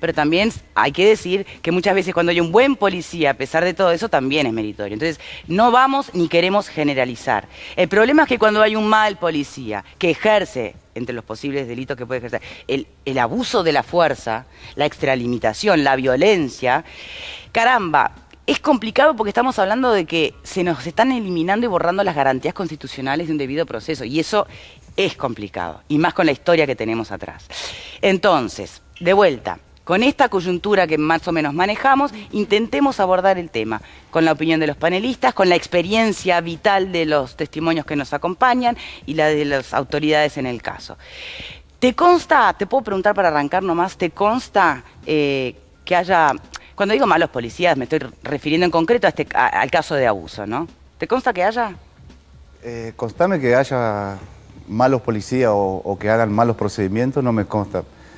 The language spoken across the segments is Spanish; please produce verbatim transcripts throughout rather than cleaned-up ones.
pero también hay que decir que muchas veces cuando hay un buen policía, a pesar de todo eso, también es meritorio. Entonces, no vamos ni queremos generalizar. El problema es que cuando hay un mal policía que ejerce, entre los posibles delitos que puede ejercer, el, el abuso de la fuerza, la extralimitación, la violencia, caramba, es complicado porque estamos hablando de que se nos están eliminando y borrando las garantías constitucionales de un debido proceso, y eso es complicado, y más con la historia que tenemos atrás. Entonces, de vuelta, con esta coyuntura que más o menos manejamos, intentemos abordar el tema con la opinión de los panelistas, con la experiencia vital de los testimonios que nos acompañan y la de las autoridades en el caso. ¿Te consta, te puedo preguntar para arrancar nomás, ¿te consta eh, que haya, cuando digo malos policías me estoy refiriendo en concreto a este, a, al caso de abuso, ¿no? ¿Te consta que haya? Eh, constame que haya malos policías o, o que hagan malos procedimientos, no me consta.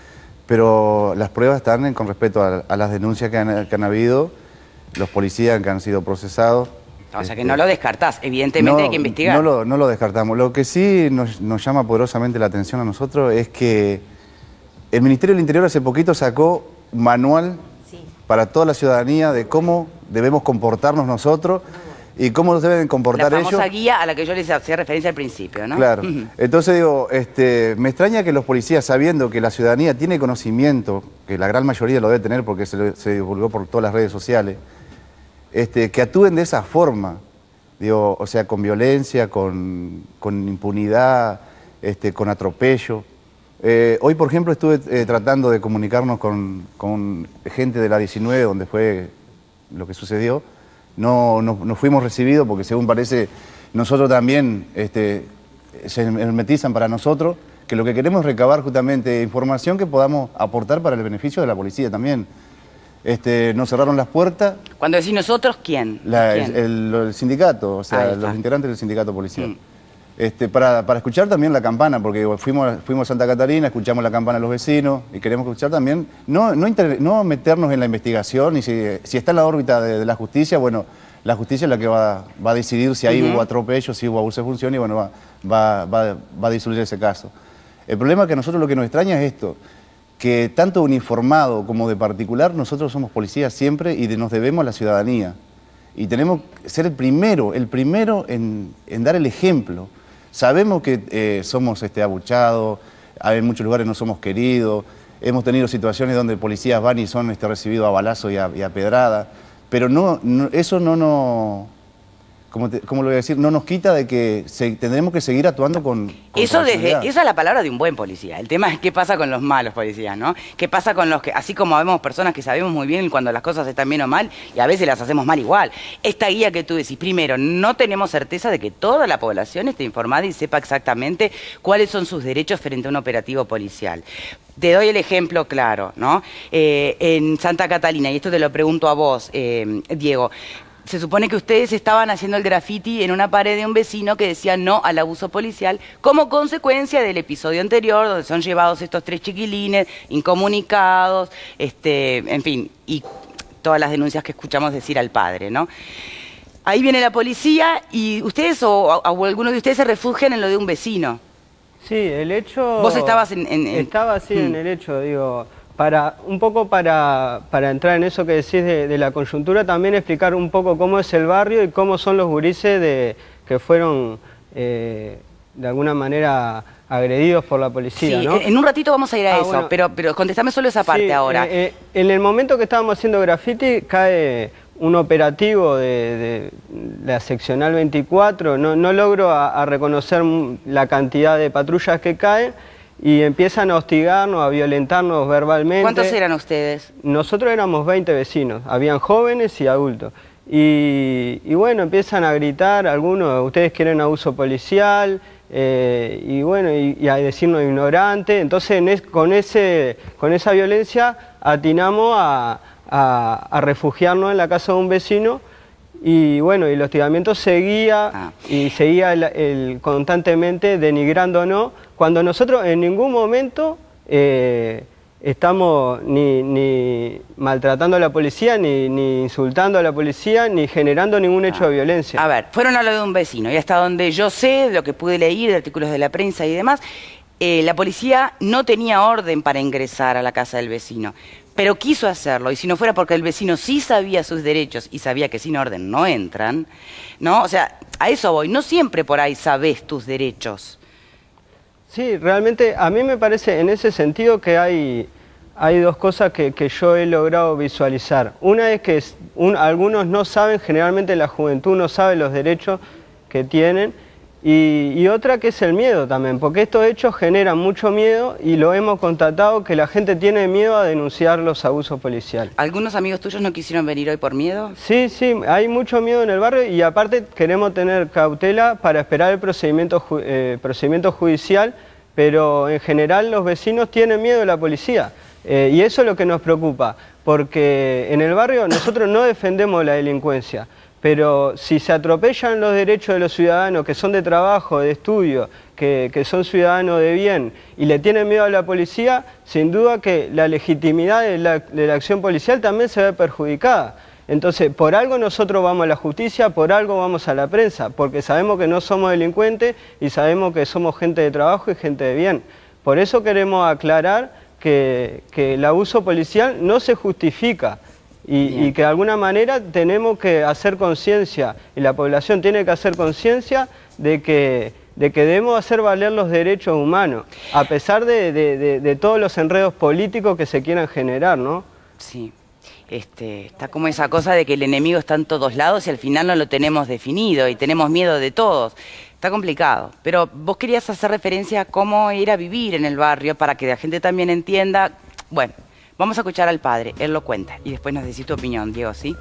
Pero las pruebas están en, con respecto a, a las denuncias que han, que han habido, los policías que han sido procesados. O sea que no lo descartás, evidentemente no, hay que investigar. No lo, no lo descartamos. Lo que sí nos, nos llama poderosamente la atención a nosotros es que el Ministerio del Interior hace poquito sacó un manual sí. para toda la ciudadanía de cómo debemos comportarnos nosotros y cómo nos deben comportar ellos. La famosa ellos. guía a la que yo les hacía referencia al principio, ¿no? Claro. Entonces digo, este, me extraña que los policías, sabiendo que la ciudadanía tiene conocimiento, que la gran mayoría lo debe tener porque se, se divulgó por todas las redes sociales, este, que actúen de esa forma, digo, o sea, con violencia, con, con impunidad, este, con atropello. Eh, hoy, por ejemplo, estuve eh, tratando de comunicarnos con, con gente de la diecinueve, donde fue lo que sucedió. No, no, no fuimos recibidos porque, según parece, nosotros también este, se hermetizan para nosotros, que lo que queremos es recabar justamente información que podamos aportar para el beneficio de la policía también. Este, nos cerraron las puertas. Cuando decís nosotros, ¿quién? La, ¿Quién? El, el, el sindicato, o sea, los integrantes del sindicato policial. Mm. Este, para, para escuchar también la campana, porque fuimos, fuimos a Santa Catarina, escuchamos la campana de los vecinos y queremos escuchar también, no, no, inter, no meternos en la investigación y si, si está en la órbita de, de la justicia, bueno, la justicia es la que va, va a decidir si ahí uh-huh. hubo atropello, si hubo abuso de función y bueno, va, va, va, va a disolver ese caso. El problema es que a nosotros lo que nos extraña es esto, que tanto uniformado como de particular, nosotros somos policías siempre y de, nos debemos a la ciudadanía. Y tenemos que ser el primero, el primero en, en dar el ejemplo. Sabemos que eh, somos este, abuchados, en muchos lugares no somos queridos, hemos tenido situaciones donde policías van y son este, recibidos a balazo y a, y a pedrada, pero no, no, eso no nos, ¿cómo, te, ¿cómo lo voy a decir? No nos quita de que se, tendremos que seguir actuando con, con eso desde, esa es la palabra de un buen policía. El tema es qué pasa con los malos policías, ¿no? ¿Qué pasa con los que, así como vemos personas que sabemos muy bien cuando las cosas están bien o mal, y a veces las hacemos mal igual? Esta guía que tú decís, primero, no tenemos certeza de que toda la población esté informada y sepa exactamente cuáles son sus derechos frente a un operativo policial. Te doy el ejemplo claro, ¿no? Eh, en Santa Catalina, y esto te lo pregunto a vos, eh, Diego, se supone que ustedes estaban haciendo el graffiti en una pared de un vecino que decía no al abuso policial como consecuencia del episodio anterior donde son llevados estos tres chiquilines incomunicados, este, en fin, y todas las denuncias que escuchamos decir al padre, ¿no? Ahí viene la policía y ustedes o, o algunos de ustedes se refugian en lo de un vecino. Sí, el hecho... Vos estabas en... en, en... Estaba así hmm. en el hecho, digo... Para, un poco para, para entrar en eso que decís de, de la coyuntura, también explicar un poco cómo es el barrio y cómo son los gurises de, que fueron eh, de alguna manera agredidos por la policía, sí, ¿no? En un ratito vamos a ir a ah, eso, bueno, pero, pero contestame solo esa parte sí, ahora. Eh, eh, en el momento que estábamos haciendo graffiti cae un operativo de, de la seccional veinticuatro, no, no logro a, a reconocer la cantidad de patrullas que caen, y empiezan a hostigarnos, a violentarnos verbalmente. ¿Cuántos eran ustedes? Nosotros éramos veinte vecinos, habían jóvenes y adultos. Y, y bueno, empiezan a gritar, algunos, ustedes quieren abuso policial, eh, y bueno, y, y a decirnos ignorantes. Entonces en es, con, ese, con esa violencia atinamos a, a, a refugiarnos en la casa de un vecino. Y bueno, y el hostigamiento seguía ah. y seguía el, el, constantemente denigrándonos, cuando nosotros en ningún momento eh, estamos ni, ni maltratando a la policía, ni, ni insultando a la policía, ni generando ningún hecho ah. de violencia. A ver, fueron a lo de un vecino, y hasta donde yo sé, de lo que pude leer, de artículos de la prensa y demás, eh, la policía no tenía orden para ingresar a la casa del vecino, pero quiso hacerlo, y si no fuera porque el vecino sí sabía sus derechos y sabía que sin orden no entran, ¿no? O sea, a eso voy, no siempre por ahí sabés tus derechos. Sí, realmente a mí me parece en ese sentido que hay, hay dos cosas que, que yo he logrado visualizar. Una es que un, algunos no saben, generalmente la juventud no sabe los derechos que tienen, y, y otra que es el miedo también, porque estos hechos generan mucho miedo y lo hemos constatado que la gente tiene miedo a denunciar los abusos policiales. ¿Algunos amigos tuyos no quisieron venir hoy por miedo? Sí, sí, hay mucho miedo en el barrio y aparte queremos tener cautela para esperar el procedimiento, eh, procedimiento judicial, pero en general los vecinos tienen miedo de la policía eh, y eso es lo que nos preocupa, porque en el barrio nosotros no defendemos la delincuencia, pero si se atropellan los derechos de los ciudadanos que son de trabajo, de estudio, que, que son ciudadanos de bien y le tienen miedo a la policía, sin duda que la legitimidad de la, de la acción policial también se ve perjudicada. Entonces, por algo nosotros vamos a la justicia, por algo vamos a la prensa, porque sabemos que no somos delincuentes y sabemos que somos gente de trabajo y gente de bien. Por eso queremos aclarar que, que el abuso policial no se justifica. Y, y que de alguna manera tenemos que hacer conciencia, y la población tiene que hacer conciencia de que, de que debemos hacer valer los derechos humanos, a pesar de, de, de, de todos los enredos políticos que se quieran generar, ¿no? Sí, este, está como esa cosa de que el enemigo está en todos lados y al final no lo tenemos definido y tenemos miedo de todos. Está complicado, pero vos querías hacer referencia a cómo ir a vivir en el barrio para que la gente también entienda. Bueno, vamos a escuchar al padre, él lo cuenta y después nos decís tu opinión, Diego, ¿sí?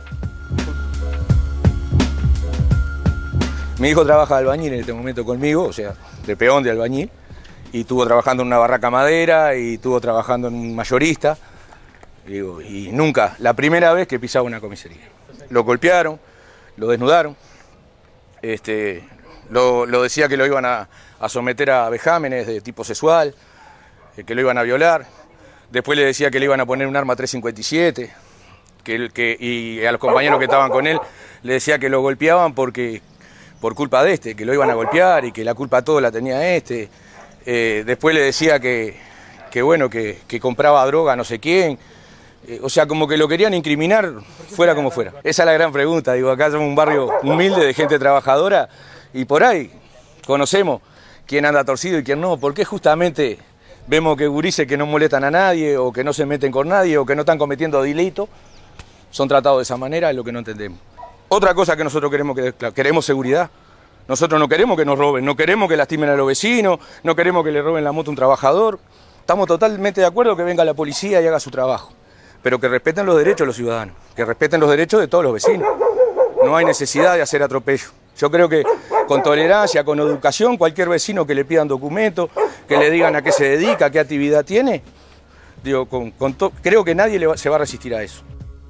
Mi hijo trabaja de albañil en este momento conmigo, o sea, de peón de albañil, y estuvo trabajando en una barraca madera y estuvo trabajando en un mayorista, y, digo, y nunca, la primera vez que pisaba una comisaría. Lo golpearon, lo desnudaron, este, lo, lo decía que lo iban a, a someter a vejámenes de tipo sexual, que lo iban a violar. Después le decía que le iban a poner un arma tres cincuenta y siete, que, que, y a los compañeros que estaban con él le decía que lo golpeaban porque, por culpa de este, que lo iban a golpear y que la culpa todo la tenía este. Eh, después le decía que, que bueno, que, que compraba droga a no sé quién. Eh, o sea, como que lo querían incriminar fuera como fuera. Esa es la gran pregunta. Digo, acá somos un barrio humilde de gente trabajadora y por ahí conocemos quién anda torcido y quién no. ¿Por qué justamente vemos que gurises que no molestan a nadie o que no se meten con nadie o que no están cometiendo delito son tratados de esa manera? Es lo que no entendemos. Otra cosa que nosotros queremos, que queremos seguridad. Nosotros no queremos que nos roben, no queremos que lastimen a los vecinos, no queremos que le roben la moto a un trabajador. Estamos totalmente de acuerdo que venga la policía y haga su trabajo, pero que respeten los derechos de los ciudadanos, que respeten los derechos de todos los vecinos. No hay necesidad de hacer atropello. Yo creo que con tolerancia, con educación, cualquier vecino que le pidan documentos, que le digan a qué se dedica, qué actividad tiene, digo, con, con to, creo que nadie le va, se va a resistir a eso.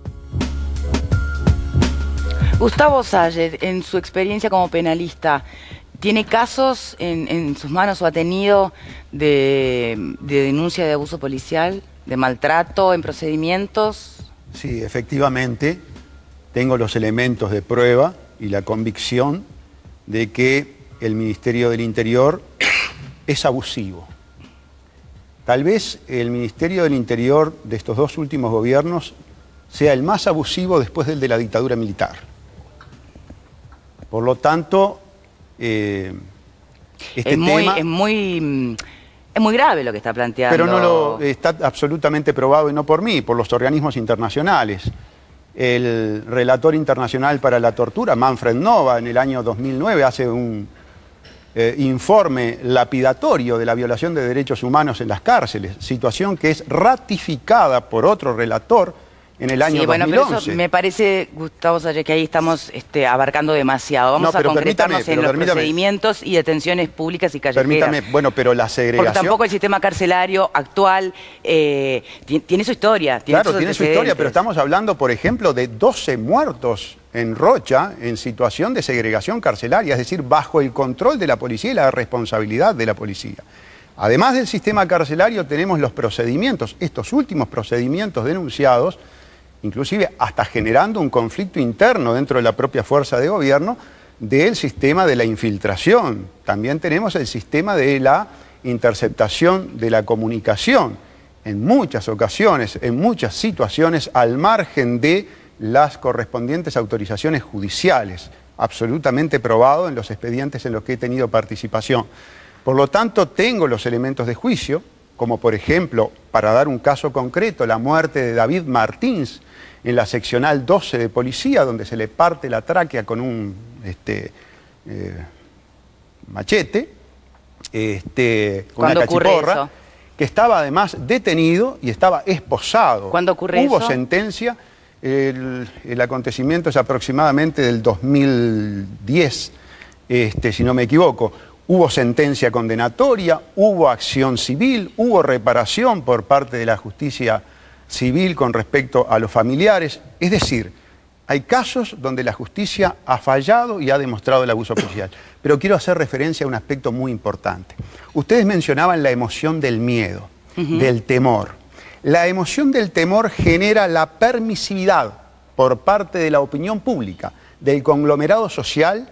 Gustavo Salle, en su experiencia como penalista, ¿tiene casos en, en sus manos o ha tenido de, de denuncia de abuso policial, de maltrato en procedimientos? Sí, efectivamente, tengo los elementos de prueba y la convicción de que el Ministerio del Interior es abusivo. Tal vez el Ministerio del Interior de estos dos últimos gobiernos sea el más abusivo después del de la dictadura militar. Por lo tanto, eh, este es muy, tema... Es muy, es muy grave lo que está planteando. Pero no lo está absolutamente probado, y no por mí, por los organismos internacionales. El relator internacional para la tortura, Manfred Nova, en el año dos mil nueve hace un eh, informe lapidatorio de la violación de derechos humanos en las cárceles, situación que es ratificada por otro relator en el año sí, bueno, dos mil once. Pero eso me parece, Gustavo Salle, que ahí estamos este, abarcando demasiado. Vamos no, a concretarnos en los procedimientos y detenciones públicas y callejeras. Permítame, bueno, pero la segregación... Porque tampoco el sistema carcelario actual eh, tiene su historia. Tiene claro, tiene su historia, pero estamos hablando, por ejemplo, de doce muertos en Rocha en situación de segregación carcelaria, es decir, bajo el control de la policía y la responsabilidad de la policía. Además del sistema carcelario tenemos los procedimientos, estos últimos procedimientos denunciados, inclusive hasta generando un conflicto interno dentro de la propia fuerza de gobierno, del sistema de la infiltración. También tenemos el sistema de la interceptación de la comunicación, en muchas ocasiones, en muchas situaciones, al margen de las correspondientes autorizaciones judiciales, absolutamente probado en los expedientes en los que he tenido participación. Por lo tanto, tengo los elementos de juicio, como por ejemplo, para dar un caso concreto, la muerte de David Martins en la seccional doce de policía, donde se le parte la tráquea con un este, eh, machete, este, con una cachiporra, que estaba además detenido y estaba esposado. ¿Cuándo ocurre Hubo eso? sentencia, el, el acontecimiento es aproximadamente del dos mil diez, este, si no me equivoco. Hubo sentencia condenatoria, hubo acción civil, hubo reparación por parte de la justicia civil con respecto a los familiares. Es decir, hay casos donde la justicia ha fallado y ha demostrado el abuso policial. Pero quiero hacer referencia a un aspecto muy importante. Ustedes mencionaban la emoción del miedo, uh-huh. del temor. La emoción del temor genera la permisividad por parte de la opinión pública, del conglomerado social,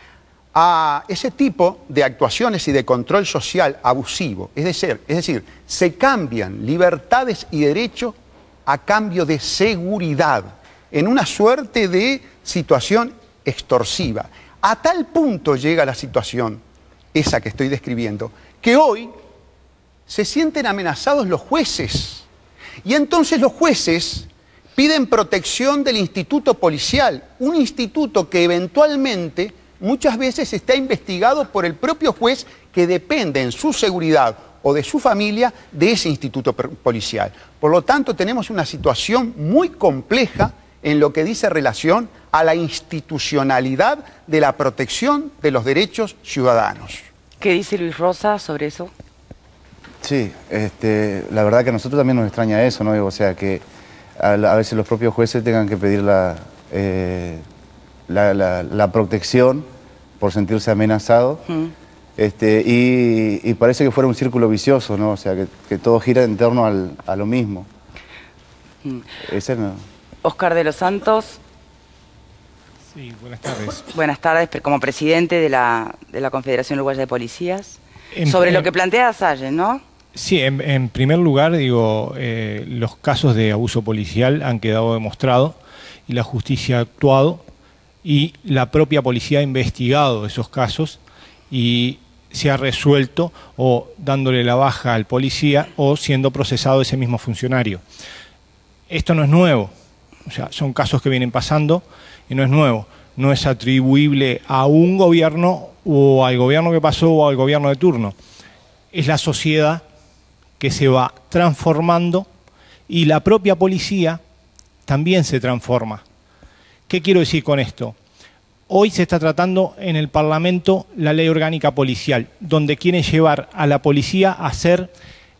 a ese tipo de actuaciones y de control social abusivo. Es decir, es decir, se cambian libertades y derechos a cambio de seguridad, en una suerte de situación extorsiva. A tal punto llega la situación, esa que estoy describiendo, que hoy se sienten amenazados los jueces. Y entonces los jueces piden protección del instituto policial, un instituto que eventualmente muchas veces está investigado por el propio juez, que depende en su seguridad o de su familia de ese instituto policial. Por lo tanto, tenemos una situación muy compleja en lo que dice relación a la institucionalidad de la protección de los derechos ciudadanos. ¿Qué dice Luis Rosa sobre eso? Sí, este, la verdad que a nosotros también nos extraña eso, ¿no? O sea, que a, a veces los propios jueces tengan que pedir la, eh, la, la, la protección por sentirse amenazado. Mm. Este, y, y parece que fuera un círculo vicioso, ¿no? O sea, que, que todo gira en torno al, a lo mismo. Mm. Ese no. Oscar de los Santos. Sí, buenas tardes. Buenas tardes, como presidente de la, de la Confederación Uruguaya de Policías. En, sobre en, lo que plantea Salles, ¿no? Sí, en, en primer lugar, digo, eh, los casos de abuso policial han quedado demostrados y la justicia ha actuado y la propia policía ha investigado esos casos y se ha resuelto o dándole la baja al policía o siendo procesado ese mismo funcionario. Esto no es nuevo, o sea, son casos que vienen pasando y no es nuevo. No es atribuible a un gobierno o al gobierno que pasó o al gobierno de turno. Es la sociedad que se va transformando y la propia policía también se transforma. ¿Qué quiero decir con esto? Hoy se está tratando en el Parlamento la ley orgánica policial, donde quieren llevar a la policía a ser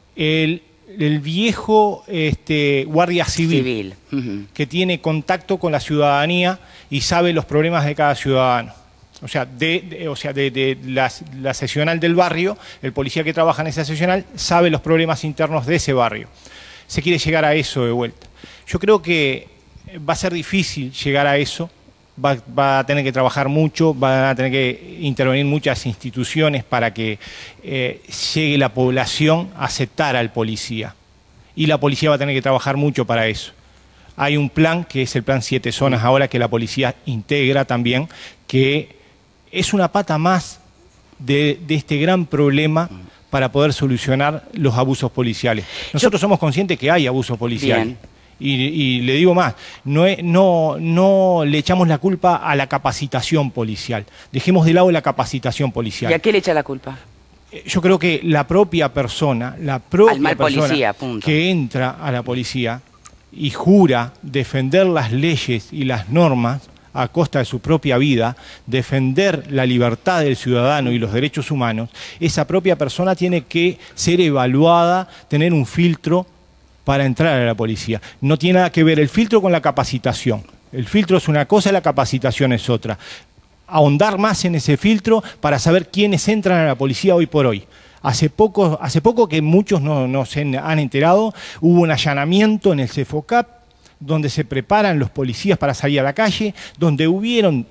el, el viejo este, guardia civil, civil. Uh-huh. que tiene contacto con la ciudadanía y sabe los problemas de cada ciudadano. O sea, de, de, o sea, de, de la, la seccional del barrio, el policía que trabaja en esa seccional sabe los problemas internos de ese barrio. Se quiere llegar a eso de vuelta. Yo creo que va a ser difícil llegar a eso, va, va a tener que trabajar mucho, van a tener que intervenir muchas instituciones para que eh, llegue la población a aceptar al policía. Y la policía va a tener que trabajar mucho para eso. Hay un plan, que es el plan Siete Zonas ahora, que la policía integra también, que es una pata más de, de este gran problema para poder solucionar los abusos policiales. Nosotros Yo... somos conscientes que hay abusos policiales. Y, y le digo más, no, no, no le echamos la culpa a la capacitación policial. Dejemos de lado la capacitación policial. ¿Y a qué le echa la culpa? Yo creo que la propia persona, la propia Al mal persona policía, punto. que entra a la policía y jura defender las leyes y las normas a costa de su propia vida, defender la libertad del ciudadano y los derechos humanos, esa propia persona tiene que ser evaluada, tener un filtro para entrar a la policía. No tiene nada que ver el filtro con la capacitación. El filtro es una cosa y la capacitación es otra. Ahondar más en ese filtro para saber quiénes entran a la policía hoy por hoy. Hace poco, hace poco que muchos no, no se han enterado, hubo un allanamiento en el CEFOCAP, donde se preparan los policías para salir a la calle, donde hubieron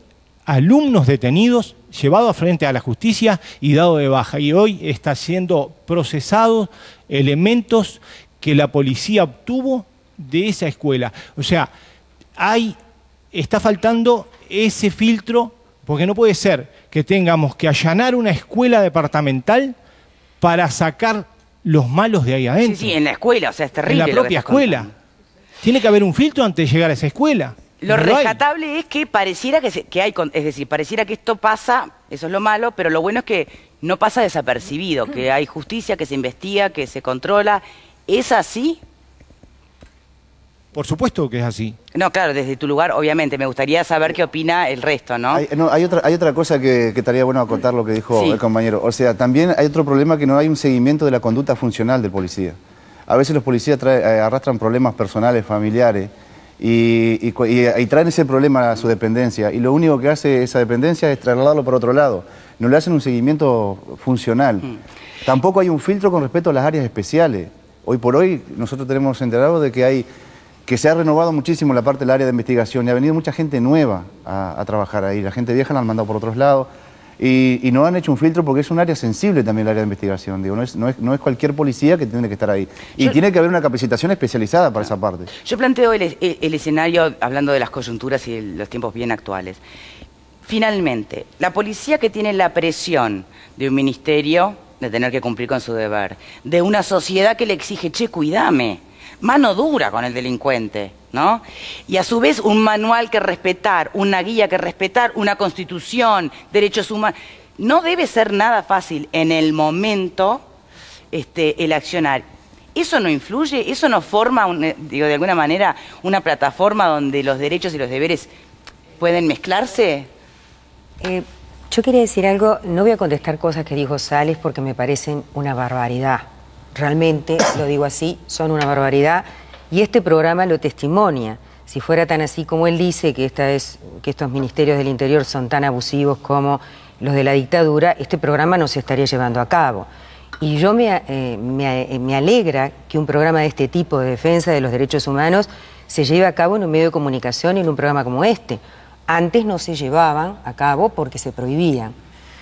alumnos detenidos, llevados frente a la justicia y dado de baja. Y hoy están siendo procesados elementos que la policía obtuvo de esa escuela. O sea, hay, está faltando ese filtro, porque no puede ser que tengamos que allanar una escuela departamental para sacar los malos de ahí adentro. Sí, sí, en la escuela, o sea, es terrible. En la propia escuela. Tiene que haber un filtro antes de llegar a esa escuela. Lo no lo rescatable hay. es que pareciera que, se, que hay, es decir, pareciera que esto pasa, eso es lo malo, pero lo bueno es que no pasa desapercibido, que hay justicia, que se investiga, que se controla. ¿Es así? Por supuesto que es así. No, claro, desde tu lugar, obviamente. Me gustaría saber qué opina el resto, ¿no? Hay, no, hay, otra, hay otra cosa que, que estaría bueno acotar lo que dijo Sí. el compañero. O sea, también hay otro problema, que no hay un seguimiento de la conducta funcional del policía. A veces los policías trae, eh, arrastran problemas personales, familiares, y, y, y, y traen ese problema a su dependencia. Y lo único que hace esa dependencia es trasladarlo por otro lado. No le hacen un seguimiento funcional. Mm. Tampoco hay un filtro con respecto a las áreas especiales. Hoy por hoy nosotros tenemos enterado de que hay... que se ha renovado muchísimo la parte del área de investigación y ha venido mucha gente nueva a, a trabajar ahí. La gente vieja la han mandado por otros lados y, y no han hecho un filtro porque es un área sensible también el área de investigación. Digo, no, es, no, es, no es cualquier policía que tiene que estar ahí. Y yo, tiene que haber una capacitación especializada para esa parte. Yo planteo el, el, el escenario, hablando de las coyunturas y de los tiempos bien actuales. Finalmente, la policía que tiene la presión de un ministerio de tener que cumplir con su deber, de una sociedad que le exige, che, cuidame, mano dura con el delincuente, ¿no? Y a su vez un manual que respetar, una guía que respetar, una constitución, derechos humanos. No debe ser nada fácil en el momento este, el accionar. ¿Eso no influye? ¿Eso no forma, un, digo, de alguna manera, una plataforma donde los derechos y los deberes pueden mezclarse? Eh, yo quería decir algo, no voy a contestar cosas que dijo Sales porque me parecen una barbaridad. Realmente, lo digo así, son una barbaridad y este programa lo testimonia. Si fuera tan así como él dice, que, esta es, que estos ministerios del interior son tan abusivos como los de la dictadura, este programa no se estaría llevando a cabo. Y yo me, eh, me, me alegra que un programa de este tipo de defensa de los derechos humanos se lleve a cabo en un medio de comunicación y en un programa como este. Antes no se llevaban a cabo porque se prohibían.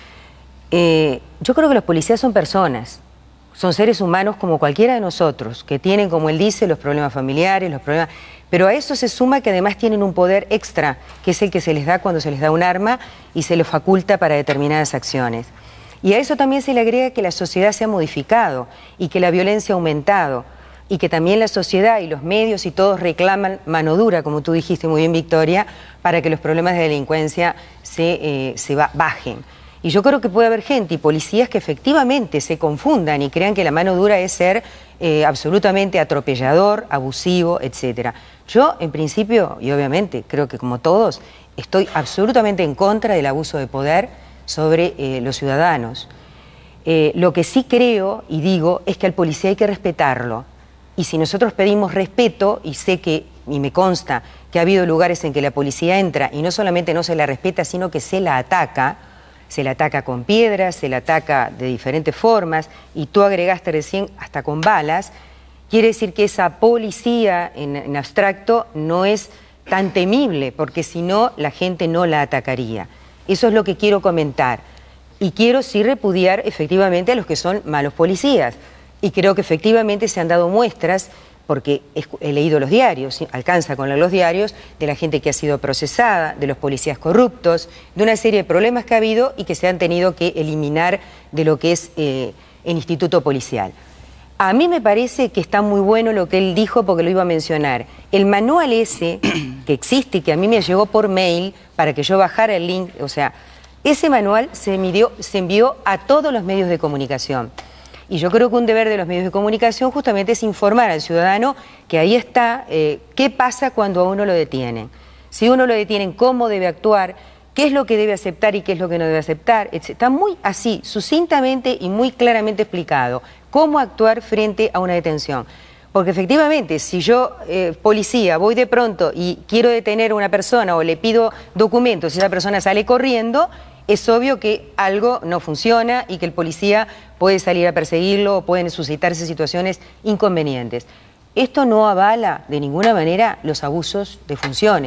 Eh, yo creo que los policías son personas. Son seres humanos como cualquiera de nosotros, que tienen, como él dice, los problemas familiares, los problemas... Pero a eso se suma que además tienen un poder extra, que es el que se les da cuando se les da un arma y se les faculta para determinadas acciones. Y a eso también se le agrega que la sociedad se ha modificado y que la violencia ha aumentado y que también la sociedad y los medios y todos reclaman mano dura, como tú dijiste muy bien, Victoria, para que los problemas de delincuencia se, eh, se ba- bajen. Y yo creo que puede haber gente y policías que efectivamente se confundan y crean que la mano dura es ser eh, absolutamente atropellador, abusivo, etcétera. Yo, en principio, y obviamente, creo que como todos, estoy absolutamente en contra del abuso de poder sobre eh, los ciudadanos. Eh, lo que sí creo y digo es que al policía hay que respetarlo. Y si nosotros pedimos respeto, y sé que, y me consta, que ha habido lugares en que la policía entra y no solamente no se la respeta, sino que se la ataca, se la ataca con piedras, se la ataca de diferentes formas, y tú agregaste recién hasta con balas, quiere decir que esa policía en, en abstracto no es tan temible, porque si no, la gente no la atacaría. Eso es lo que quiero comentar. Y quiero sí repudiar efectivamente a los que son malos policías. Y creo que efectivamente se han dado muestras, porque he leído los diarios, alcanza con leer los diarios, de la gente que ha sido procesada, de los policías corruptos, de una serie de problemas que ha habido y que se han tenido que eliminar de lo que es eh, el instituto policial. A mí me parece que está muy bueno lo que él dijo porque lo iba a mencionar. El manual ese que existe, que a mí me llegó por mail para que yo bajara el link, o sea, ese manual se envió, se envió a todos los medios de comunicación. Y yo creo que un deber de los medios de comunicación justamente es informar al ciudadano que ahí está, eh, qué pasa cuando a uno lo detienen. Si uno lo detienen, cómo debe actuar, qué es lo que debe aceptar y qué es lo que no debe aceptar, etcétera. Está muy así, sucintamente y muy claramente explicado cómo actuar frente a una detención. Porque efectivamente, si yo, eh, policía, voy de pronto y quiero detener a una persona o le pido documentos y esa persona sale corriendo, es obvio que algo no funciona y que el policía puede salir a perseguirlo o pueden suscitarse situaciones inconvenientes. Esto no avala de ninguna manera los abusos de funciones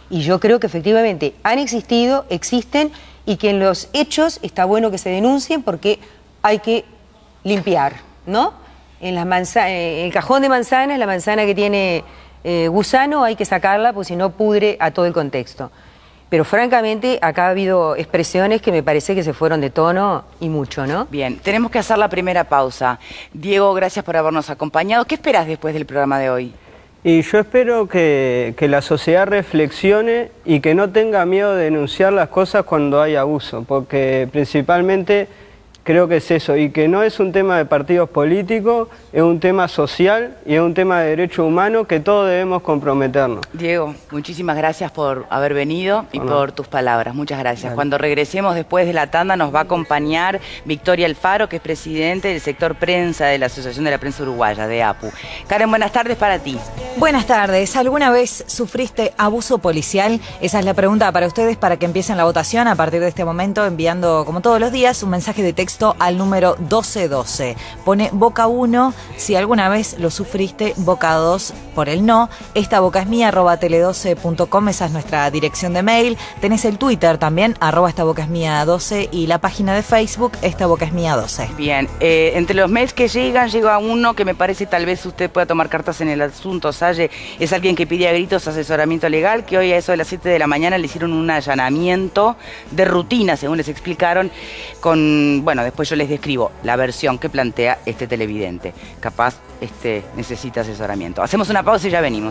Y yo creo que efectivamente han existido, existen, y que en los hechos está bueno que se denuncien porque hay que limpiar, ¿no? En las manza- el cajón de manzanas, la manzana que tiene eh, gusano, hay que sacarla, porque si no pudre a todo el contexto. Pero francamente acá ha habido expresiones que me parece que se fueron de tono y mucho, ¿no? Bien, tenemos que hacer la primera pausa. Diego, gracias por habernos acompañado. ¿Qué esperas después del programa de hoy? Y yo espero que, que la sociedad reflexione y que no tenga miedo de denunciar las cosas cuando hay abuso, porque principalmente creo que es eso, y que no es un tema de partidos políticos, es un tema social y es un tema de derechos humanos que todos debemos comprometernos. Diego, muchísimas gracias por haber venido y bueno, por tus palabras. Muchas gracias. Vale. Cuando regresemos después de la tanda nos va a acompañar Victoria Alfaro, que es presidente del sector prensa de la Asociación de la Prensa Uruguaya, de A P U. Karen, buenas tardes para ti. Buenas tardes. ¿Alguna vez sufriste abuso policial? Esa es la pregunta para ustedes, para que empiecen la votación a partir de este momento, enviando, como todos los días, un mensaje de texto al número doce doce. Pone Boca uno si alguna vez lo sufriste, Boca dos por el no. Esta boca es mía, arroba tele doce punto com, esa es nuestra dirección de mail. Tenés el Twitter también, arroba esta boca es mía doce, y la página de Facebook, esta boca es mía doce. Bien, eh, entre los mails que llegan, llega uno que me parece tal vez usted pueda tomar cartas en el asunto, Salle. Es alguien que pide a gritos asesoramiento legal, que hoy a eso de las siete de la mañana le hicieron un allanamiento de rutina, según les explicaron, con, bueno, después yo les describo la versión que plantea este televidente. Capaz este necesita asesoramiento. Hacemos una pausa y ya venimos.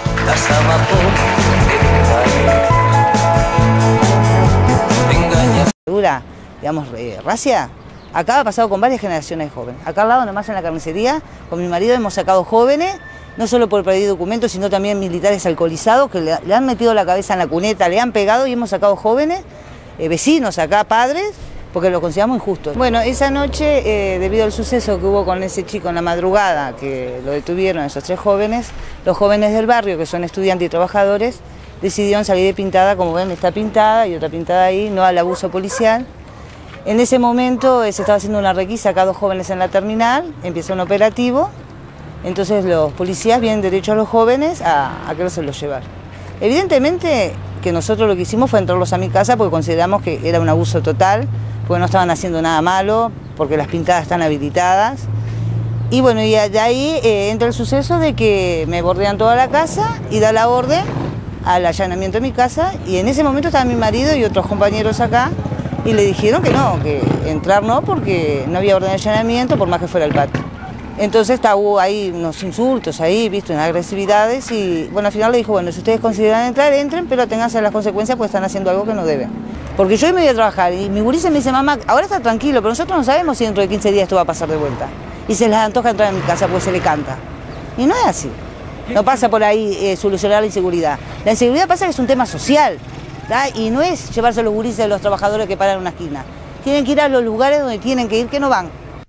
Dura, digamos, eh, racia. Acá ha pasado con varias generaciones de jóvenes. Acá al lado, nomás en la carnicería, con mi marido hemos sacado jóvenes, no solo por pedir documentos, sino también militares alcoholizados que le, le han metido la cabeza en la cuneta, le han pegado, y hemos sacado jóvenes, eh, vecinos acá, padres, porque lo consideramos injusto. Bueno, esa noche, eh, debido al suceso que hubo con ese chico en la madrugada, que lo detuvieron esos tres jóvenes, los jóvenes del barrio, que son estudiantes y trabajadores, decidieron salir de pintada, como ven, está pintada y otra pintada ahí, no al abuso policial. En ese momento eh, se estaba haciendo una requisa, acá dos jóvenes en la terminal, empieza un operativo, entonces los policías vienen derecho a los jóvenes a, a que no se los llevar. Evidentemente que nosotros lo que hicimos fue entrarlos a mi casa porque consideramos que era un abuso total, porque no estaban haciendo nada malo, porque las pintadas están habilitadas. Y bueno, y de ahí eh, entra el suceso de que me bordean toda la casa y da la orden al allanamiento de mi casa, y en ese momento estaba mi marido y otros compañeros acá, y le dijeron que no, que entrar no, porque no había orden de allanamiento, por más que fuera el patio. Entonces está, hubo ahí unos insultos, ahí, visto, unas agresividades, y bueno, al final le dijo, bueno, si ustedes consideran entrar, entren, pero aténganse a las consecuencias, pues están haciendo algo que no deben. Porque yo hoy me voy a trabajar, y mi gurisa me dice, mamá, ahora está tranquilo, pero nosotros no sabemos si dentro de quince días esto va a pasar de vuelta. Y se les antoja entrar en mi casa, pues se le canta. Y no es así. No pasa por ahí eh, solucionar la inseguridad. La inseguridad pasa que es un tema social, ¿tá? Y no es llevarse a los gurises de los trabajadores que paran en una esquina. Tienen que ir a los lugares donde tienen que ir, que no van.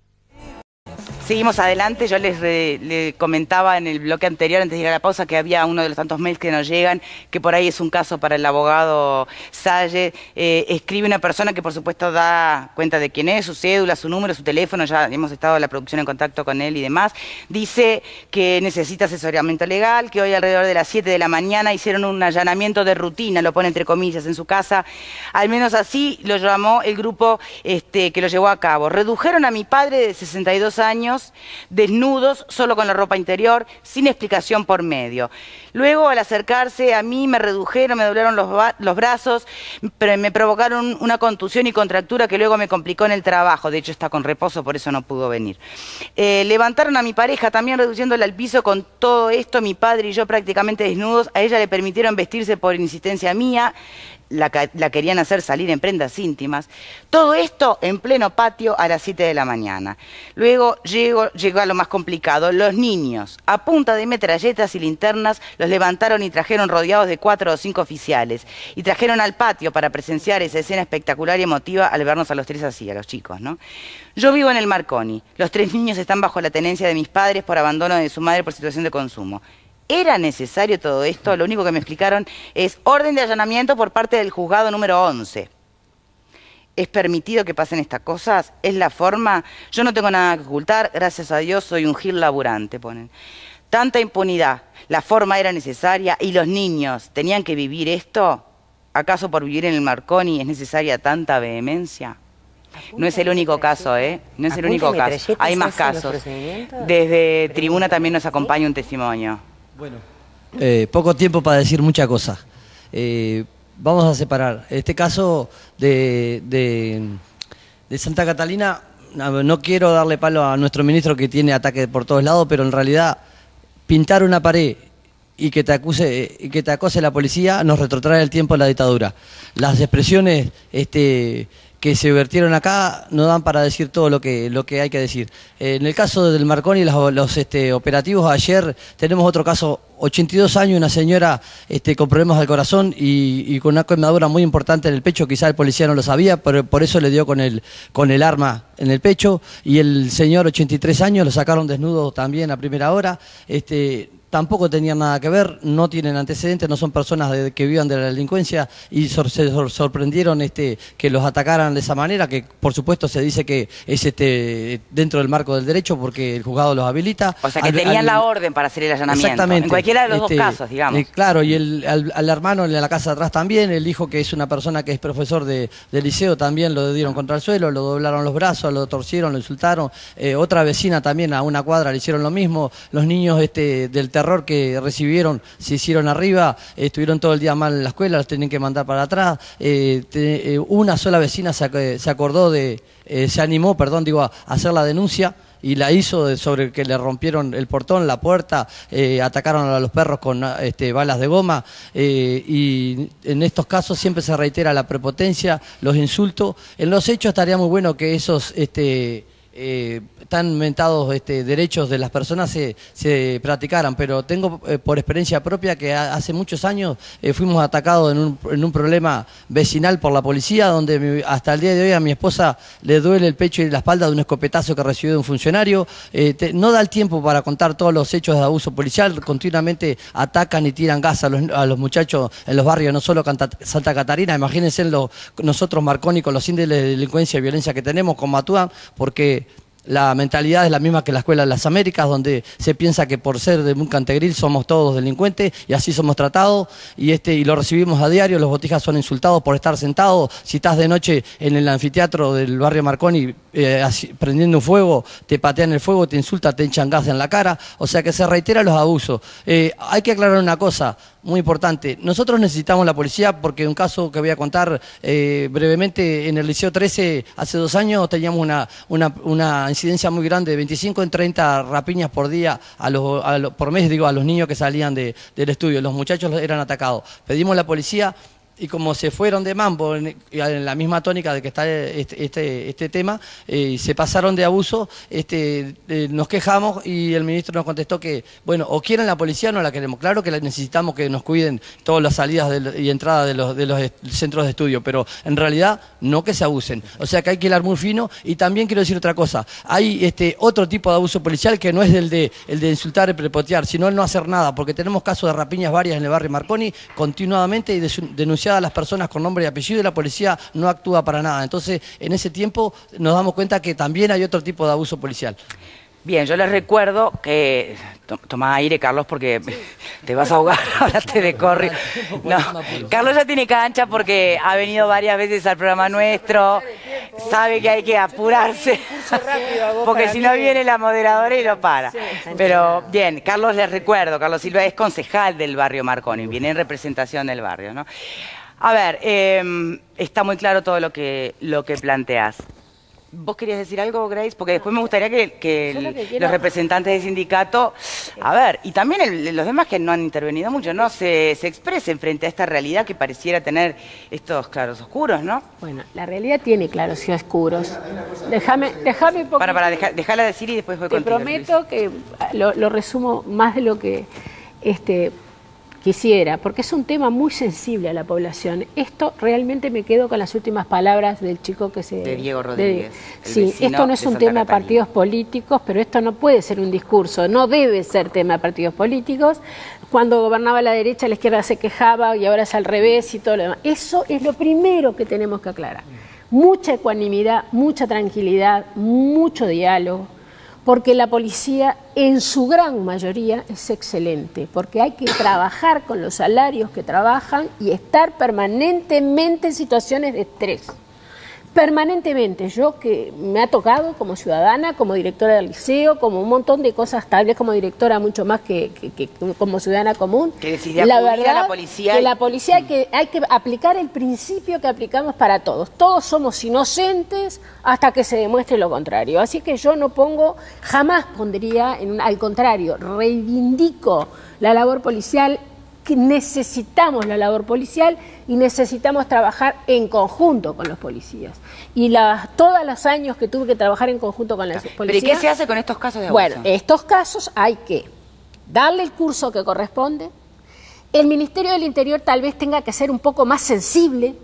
Seguimos adelante. Yo les re, le comentaba en el bloque anterior, antes de llegar a la pausa, que había uno de los tantos mails que nos llegan, que por ahí es un caso para el abogado Salle. Eh, escribe una persona que por supuesto da cuenta de quién es, su cédula, su número, su teléfono, ya hemos estado en la producción en contacto con él y demás. Dice que necesita asesoramiento legal, que hoy alrededor de las siete de la mañana hicieron un allanamiento de rutina, lo pone entre comillas, en su casa. Al menos así lo llamó el grupo este, que lo llevó a cabo. Redujeron a mi padre de sesenta y dos años, desnudos, solo con la ropa interior, sin explicación por medio. Luego, al acercarse a mí, me redujeron, me doblaron los, los brazos, pero me provocaron una contusión y contractura que luego me complicó en el trabajo. De hecho, está con reposo, por eso no pudo venir. Eh, levantaron a mi pareja, también reduciéndola al piso. Con todo esto, mi padre y yo prácticamente desnudos. A ella le permitieron vestirse por insistencia mía. La, la querían hacer salir en prendas íntimas. Todo esto en pleno patio a las siete de la mañana. Luego llegó, llegó a lo más complicado. Los niños, a punta de metralletas y linternas, los levantaron y trajeron rodeados de cuatro o cinco oficiales. Y trajeron al patio para presenciar esa escena espectacular y emotiva al vernos a los tres así, a los chicos, ¿no? Yo vivo en el Marconi. Los tres niños están bajo la tenencia de mis padres por abandono de su madre por situación de consumo. ¿Era necesario todo esto? Lo único que me explicaron es orden de allanamiento por parte del juzgado número once. ¿Es permitido que pasen estas cosas? ¿Es la forma? Yo no tengo nada que ocultar, gracias a Dios soy un gil laburante, ponen. tanta impunidad, la forma era necesaria y los niños tenían que vivir esto, ¿acaso por vivir en el Marconi es necesaria tanta vehemencia? No es el único caso, ¿eh? No es el único caso. Hay más casos. Desde tribuna también nos acompaña un testimonio. Bueno, eh, poco tiempo para decir muchas cosas. Eh, vamos a separar. Este caso de, de, de Santa Catalina, no quiero darle palo a nuestro ministro que tiene ataques por todos lados, pero en realidad pintar una pared y que te acuse y que te acose la policía nos retrotrae el tiempo de la dictadura. Las expresiones este, que se vertieron acá no dan para decir todo lo que, lo que hay que decir. Eh, en el caso del Marconi, los, los este, operativos ayer, tenemos otro caso, ochenta y dos años, una señora este, con problemas del corazón y, y con una quemadura muy importante en el pecho, quizá el policía no lo sabía, pero por eso le dio con el, con el arma en el pecho, y el señor, ochenta y tres años, lo sacaron desnudo también a primera hora. Este, tampoco tenían nada que ver, no tienen antecedentes, no son personas de, que vivan de la delincuencia, y sor, se sor, sorprendieron este, que los atacaran de esa manera, que por supuesto se dice que es este, dentro del marco del derecho porque el juzgado los habilita. O sea que al, tenían al, la orden para hacer el allanamiento. Exactamente. En cualquiera de los este, dos casos, digamos. Eh, claro, y el, al, al hermano en la casa de atrás también, el hijo que es una persona que es profesor de, de liceo también lo dieron contra el suelo, lo doblaron los brazos, lo torcieron, lo insultaron. Eh, otra vecina también a una cuadra le hicieron lo mismo. Los niños este, del terror que recibieron se hicieron arriba, eh, estuvieron todo el día mal en la escuela, los tenían que mandar para atrás. Eh, te, eh, una sola vecina se, se acordó de, eh, se animó, perdón, digo, a hacer la denuncia y la hizo de, sobre que le rompieron el portón, la puerta, eh, atacaron a los perros con este, balas de goma, eh, y en estos casos siempre se reitera la prepotencia, los insultos. En los hechos estaría muy bueno que esos este, eh, tan mentados este, derechos de las personas se, se practicaran, pero tengo eh, por experiencia propia que a, hace muchos años eh, fuimos atacados en un, en un problema vecinal por la policía, donde mi, hasta el día de hoy a mi esposa le duele el pecho y la espalda de un escopetazo que recibió de un funcionario. Eh, te, no da el tiempo para contar todos los hechos de abuso policial, continuamente atacan y tiran gas a los, a los muchachos en los barrios, no solo Santa Catarina, imagínense en los, nosotros Marconi con los índices de delincuencia y violencia que tenemos, cómo actúan, porque la mentalidad es la misma que la Escuela de las Américas, donde se piensa que por ser de un cantegril somos todos delincuentes y así somos tratados, y este y lo recibimos a diario. Los botijas son insultados por estar sentados. Si estás de noche en el anfiteatro del barrio Marconi eh, así, prendiendo un fuego, te patean el fuego, te insultan, te echan gas en la cara. O sea que se reiteran los abusos. Eh, hay que aclarar una cosa muy importante. Nosotros necesitamos la policía porque un caso que voy a contar eh, brevemente, en el Liceo trece, hace dos años teníamos una, una, una incidencia muy grande, de veinticinco en treinta rapiñas por día, a los, a los, por mes, digo, a los niños que salían de, del estudio. Los muchachos eran atacados. Pedimos a la policía, y como se fueron de mambo en, en la misma tónica de que está este, este, este tema, eh, se pasaron de abuso, este, eh, nos quejamos y el ministro nos contestó que, bueno, o quieren la policía o no la queremos. Claro que necesitamos que nos cuiden todas las salidas de, y entradas de los, de los centros de estudio, pero en realidad no que se abusen. O sea que hay que hilar muy fino. Y también quiero decir otra cosa, hay este, otro tipo de abuso policial que no es el de, el de insultar y prepotear, sino el no hacer nada, porque tenemos casos de rapiñas varias en el barrio Marconi continuadamente y denunciadas a las personas con nombre y apellido, y la policía no actúa para nada. Entonces, en ese tiempo nos damos cuenta que también hay otro tipo de abuso policial. Bien, yo les recuerdo que... Toma aire, Carlos, porque sí. Te vas a ahogar, háblate de corri. No, Carlos ya tiene cancha porque ha venido varias veces al programa nuestro, sabe que hay que apurarse, porque si no viene la moderadora y lo para. Pero bien, Carlos, les recuerdo, Carlos Silva es concejal del barrio Marconi, viene en representación del barrio, ¿no? A ver, eh, está muy claro todo lo que, lo que planteás. ¿Vos querías decir algo, Grace? Porque después me gustaría que, que, el, que quiero... los representantes del sindicato, a ver, y también el, los demás que no han intervenido mucho, ¿no? Se, se expresen frente a esta realidad que pareciera tener estos claros oscuros, ¿no? Bueno, la realidad tiene claros y oscuros. Déjame, déjame porque... Para, para, deja, déjala decir y después voy te contigo. Te prometo Chris. que lo, lo resumo más de lo que... este quisiera, porque es un tema muy sensible a la población. Esto realmente me quedo con las últimas palabras del chico que se... De Diego Rodríguez. De, sí, esto no es un tema de partidos políticos, pero esto no puede ser un discurso, no debe ser tema de partidos políticos. Cuando gobernaba la derecha, la izquierda se quejaba y ahora es al revés y todo lo demás. Eso es lo primero que tenemos que aclarar. Mucha ecuanimidad, mucha tranquilidad, mucho diálogo, porque la policía en su gran mayoría es excelente, porque hay que trabajar con los salarios que trabajan y estar permanentemente en situaciones de estrés. Permanentemente, yo que me ha tocado como ciudadana, como directora del liceo, como un montón de cosas, tal vez como directora mucho más que, que, que como ciudadana común. Que decís de la verdad, a la policía. Que la policía hay que, hay que aplicar el principio que aplicamos para todos. Todos somos inocentes hasta que se demuestre lo contrario. Así que yo no pongo, jamás pondría, en, al contrario, reivindico la labor policial, que necesitamos la labor policial y necesitamos trabajar en conjunto con los policías. Y la, todos los años que tuve que trabajar en conjunto con la policía... ¿Pero y qué se hace con estos casos de abuso? Bueno, estos casos hay que darle el curso que corresponde. El Ministerio del Interior tal vez tenga que ser un poco más sensible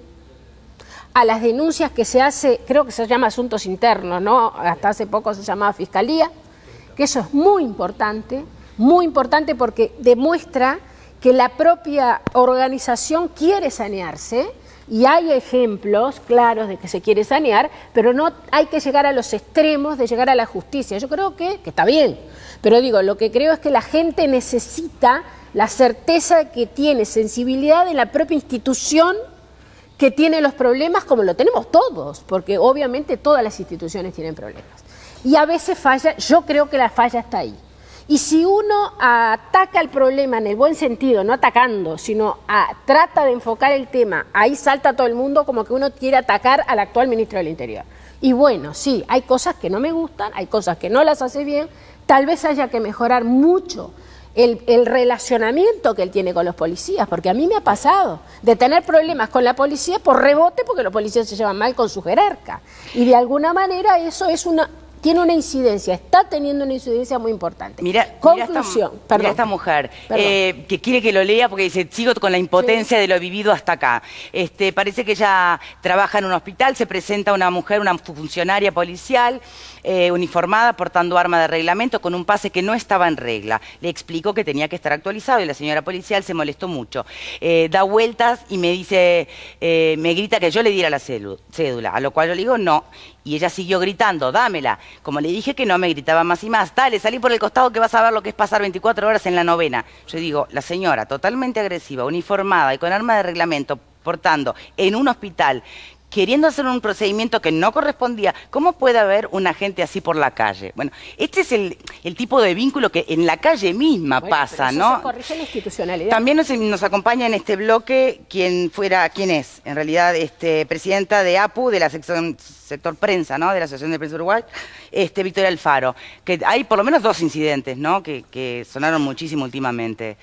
a las denuncias que se hace, creo que se llama asuntos internos, ¿no? Hasta hace poco se llamaba Fiscalía, que eso es muy importante, muy importante porque demuestra que la propia organización quiere sanearse y hay ejemplos claros de que se quiere sanear, pero no hay que llegar a los extremos de llegar a la justicia. Yo creo que, que está bien, pero digo, lo que creo es que la gente necesita la certeza de que tiene sensibilidad en la propia institución que tiene los problemas, como lo tenemos todos, porque obviamente todas las instituciones tienen problemas. Y a veces falla, yo creo que la falla está ahí. Y si uno ataca el problema en el buen sentido, no atacando, sino a, trata de enfocar el tema, ahí salta todo el mundo como que uno quiere atacar al actual ministro del Interior. Y bueno, sí, hay cosas que no me gustan, hay cosas que no las hace bien, tal vez haya que mejorar mucho el, el relacionamiento que él tiene con los policías, porque a mí me ha pasado de tener problemas con la policía por rebote, porque los policías se llevan mal con su jerarca. Y de alguna manera eso es una... tiene una incidencia, está teniendo una incidencia muy importante. Mira, Conclusión, mira esta, mira esta mujer eh, que quiere que lo lea porque dice, sigo con la impotencia sí. de lo vivido hasta acá. Este, parece que ella trabaja en un hospital, se presenta una mujer, una funcionaria policial, eh, uniformada, portando arma de reglamento, con un pase que no estaba en regla. Le explicó que tenía que estar actualizado y la señora policial se molestó mucho. Eh, da vueltas y me dice, eh, me grita que yo le diera la cédula, a lo cual yo le digo no. Y ella siguió gritando, dámela. Como le dije que no, me gritaba más y más. Dale, salí por el costado que vas a ver lo que es pasar veinticuatro horas en la novena. Yo digo, la señora totalmente agresiva, uniformada y con arma de reglamento, portando en un hospital, queriendo hacer un procedimiento que no correspondía, ¿cómo puede haber un agente así por la calle? Bueno, este es el, el tipo de vínculo que en la calle misma bueno, pasa, pero eso ¿no? Se corrige la institucionalidad. También nos, nos acompaña en este bloque quien fuera, quién es, en realidad, este, presidenta de A P U, de la sección, sector prensa, ¿no? De la Asociación de Prensa Uruguay, este, Victoria Alfaro, que hay por lo menos dos incidentes, ¿no? Que, que sonaron muchísimo últimamente.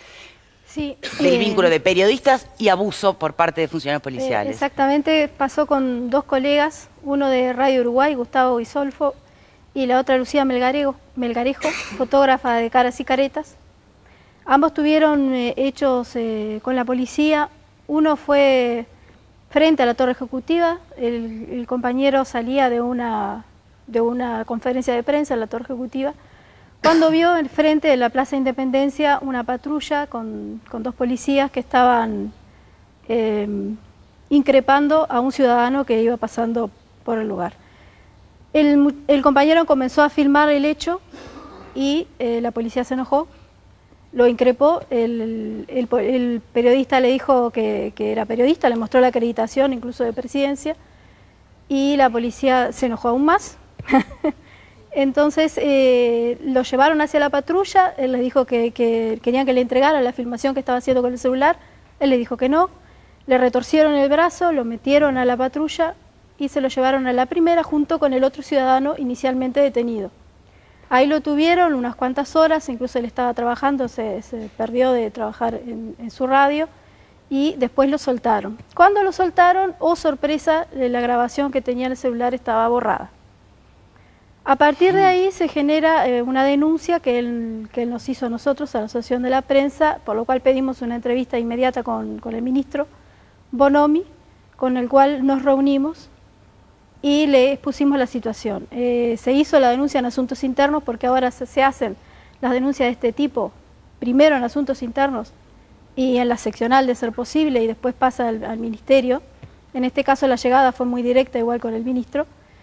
Sí, del eh, vínculo de periodistas y abuso por parte de funcionarios policiales. Eh, exactamente, pasó con dos colegas, uno de Radio Uruguay, Gustavo Isolfo, y la otra Lucía Melgarejo, Melgarejo fotógrafa de Caras y Caretas. Ambos tuvieron eh, hechos eh, con la policía. Uno fue frente a la Torre Ejecutiva, el, el compañero salía de una, de una conferencia de prensa en la Torre Ejecutiva, cuando vio enfrente de la Plaza Independencia una patrulla con, con dos policías que estaban eh, increpando a un ciudadano que iba pasando por el lugar. El, el compañero comenzó a filmar el hecho y eh, la policía se enojó, lo increpó, el, el, el periodista le dijo que, que era periodista, le mostró la acreditación incluso de presidencia y la policía se enojó aún más. Entonces eh, lo llevaron hacia la patrulla, él les dijo que, que querían que le entregara la filmación que estaba haciendo con el celular, él le dijo que no, le retorcieron el brazo, lo metieron a la patrulla y se lo llevaron a la primera junto con el otro ciudadano inicialmente detenido. Ahí lo tuvieron unas cuantas horas, incluso él estaba trabajando, se, se perdió de trabajar en, en su radio y después lo soltaron. Cuando lo soltaron, oh sorpresa, la grabación que tenía en el celular estaba borrada. A partir de ahí se genera eh, una denuncia que él, que él nos hizo a nosotros, a la Asociación de la Prensa, por lo cual pedimos una entrevista inmediata con, con el ministro Bonomi, con el cual nos reunimos y le expusimos la situación. Eh, se hizo la denuncia en asuntos internos porque ahora se, se hacen las denuncias de este tipo, primero en asuntos internos y en la seccional de ser posible y después pasa al, al ministerio. En este caso la llegada fue muy directa, igual con el ministro.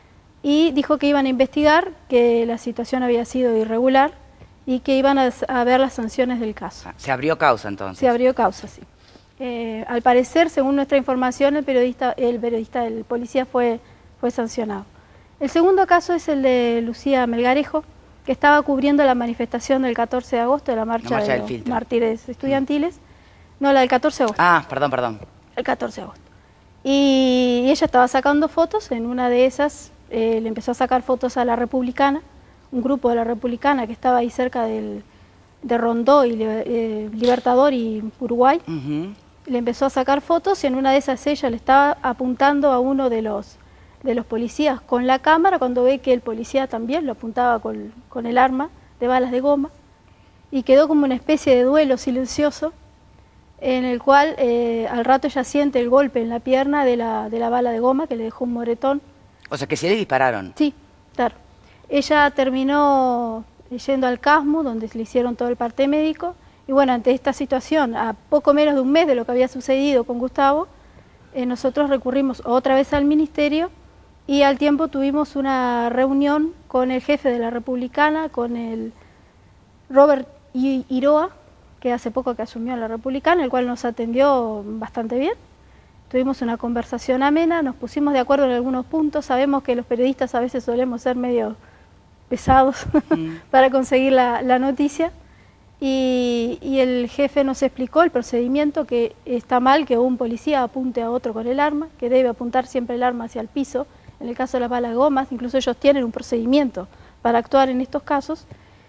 y dijo que iban a investigar, que la situación había sido irregular y que iban a, a ver las sanciones del caso. Se abrió causa entonces. Se abrió causa, sí. Eh, al parecer, según nuestra información, el periodista, el periodista, el policía fue, fue sancionado. El segundo caso es el de Lucía Melgarejo, que estaba cubriendo la manifestación del catorce de agosto de la marcha, la marcha de los filtro. mártires estudiantiles. No, la del catorce de agosto. Ah, perdón, perdón. El catorce de agosto. Y, y ella estaba sacando fotos, en una de esas eh, le empezó a sacar fotos a la Republicana, un grupo de la Republicana que estaba ahí cerca del, de Rondó y eh, Libertador y Uruguay. Uh-huh. Le empezó a sacar fotos y en una de esas ella le estaba apuntando a uno de los, de los policías con la cámara, cuando ve que el policía también lo apuntaba con, con el arma de balas de goma, y quedó como una especie de duelo silencioso en el cual eh, al rato ella siente el golpe en la pierna de la, de la bala de goma que le dejó un moretón. O sea que sí le dispararon. Sí, claro. Ella terminó yendo al CASMU, donde le hicieron todo el parte médico. Y bueno, ante esta situación, a poco menos de un mes de lo que había sucedido con Gustavo, eh, nosotros recurrimos otra vez al Ministerio y al tiempo tuvimos una reunión con el jefe de la Republicana, con el Robert Iroa, que hace poco que asumió la Republicana, el cual nos atendió bastante bien. Tuvimos una conversación amena, nos pusimos de acuerdo en algunos puntos, sabemos que los periodistas a veces solemos ser medio pesados mm. para conseguir la, la noticia. Y, y el jefe nos explicó el procedimiento, que está mal que un policía apunte a otro con el arma, que debe apuntar siempre el arma hacia el piso. En el caso de las balas de gomas, incluso ellos tienen un procedimiento para actuar en estos casos.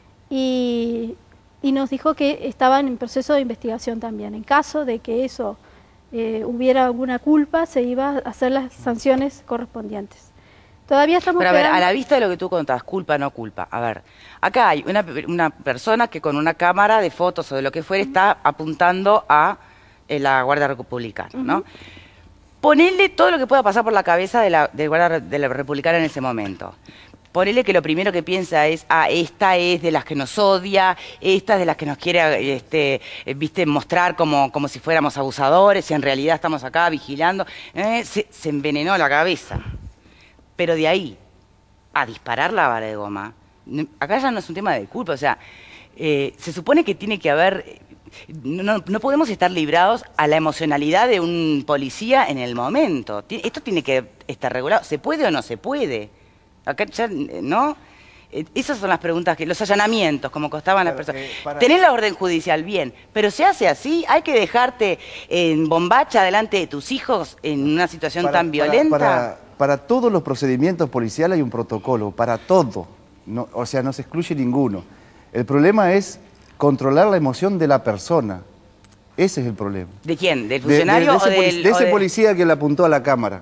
Y, y nos dijo que estaban en proceso de investigación también. En caso de que eso eh, hubiera alguna culpa, se iba a hacer las sanciones correspondientes. Todavía estamos Pero a ver, quedando... a la vista de lo que tú contás, culpa, no culpa. A ver, acá hay una, una persona que con una cámara de fotos o de lo que fuera está apuntando a eh, la Guardia Republicana, ¿no? Uh-huh. Ponele todo lo que pueda pasar por la cabeza de la, de Guardia de la Republicana en ese momento. Ponele que lo primero que piensa es, ah, esta es de las que nos odia, esta es de las que nos quiere, este, viste, mostrar como, como si fuéramos abusadores y en realidad estamos acá vigilando. Eh, se, se envenenó la cabeza. Pero de ahí a disparar la bala de goma, acá ya no es un tema de culpa, o sea, eh, se supone que tiene que haber, no, no podemos estar librados a la emocionalidad de un policía en el momento. Esto tiene que estar regulado, ¿se puede o no se puede? Acá ya, ¿no? Esas son las preguntas, que los allanamientos, como costaban claro, las personas. Eh, para... Tener la orden judicial, bien, pero se hace así, hay que dejarte en bombacha delante de tus hijos en una situación para, tan violenta. Para, para... Para todos los procedimientos policiales hay un protocolo, para todo. No, o sea, no se excluye ninguno. El problema es controlar la emoción de la persona. Ese es el problema. ¿De quién? ¿Del funcionario de, de, de ese, o del, de ese o policía de... que le apuntó a la cámara?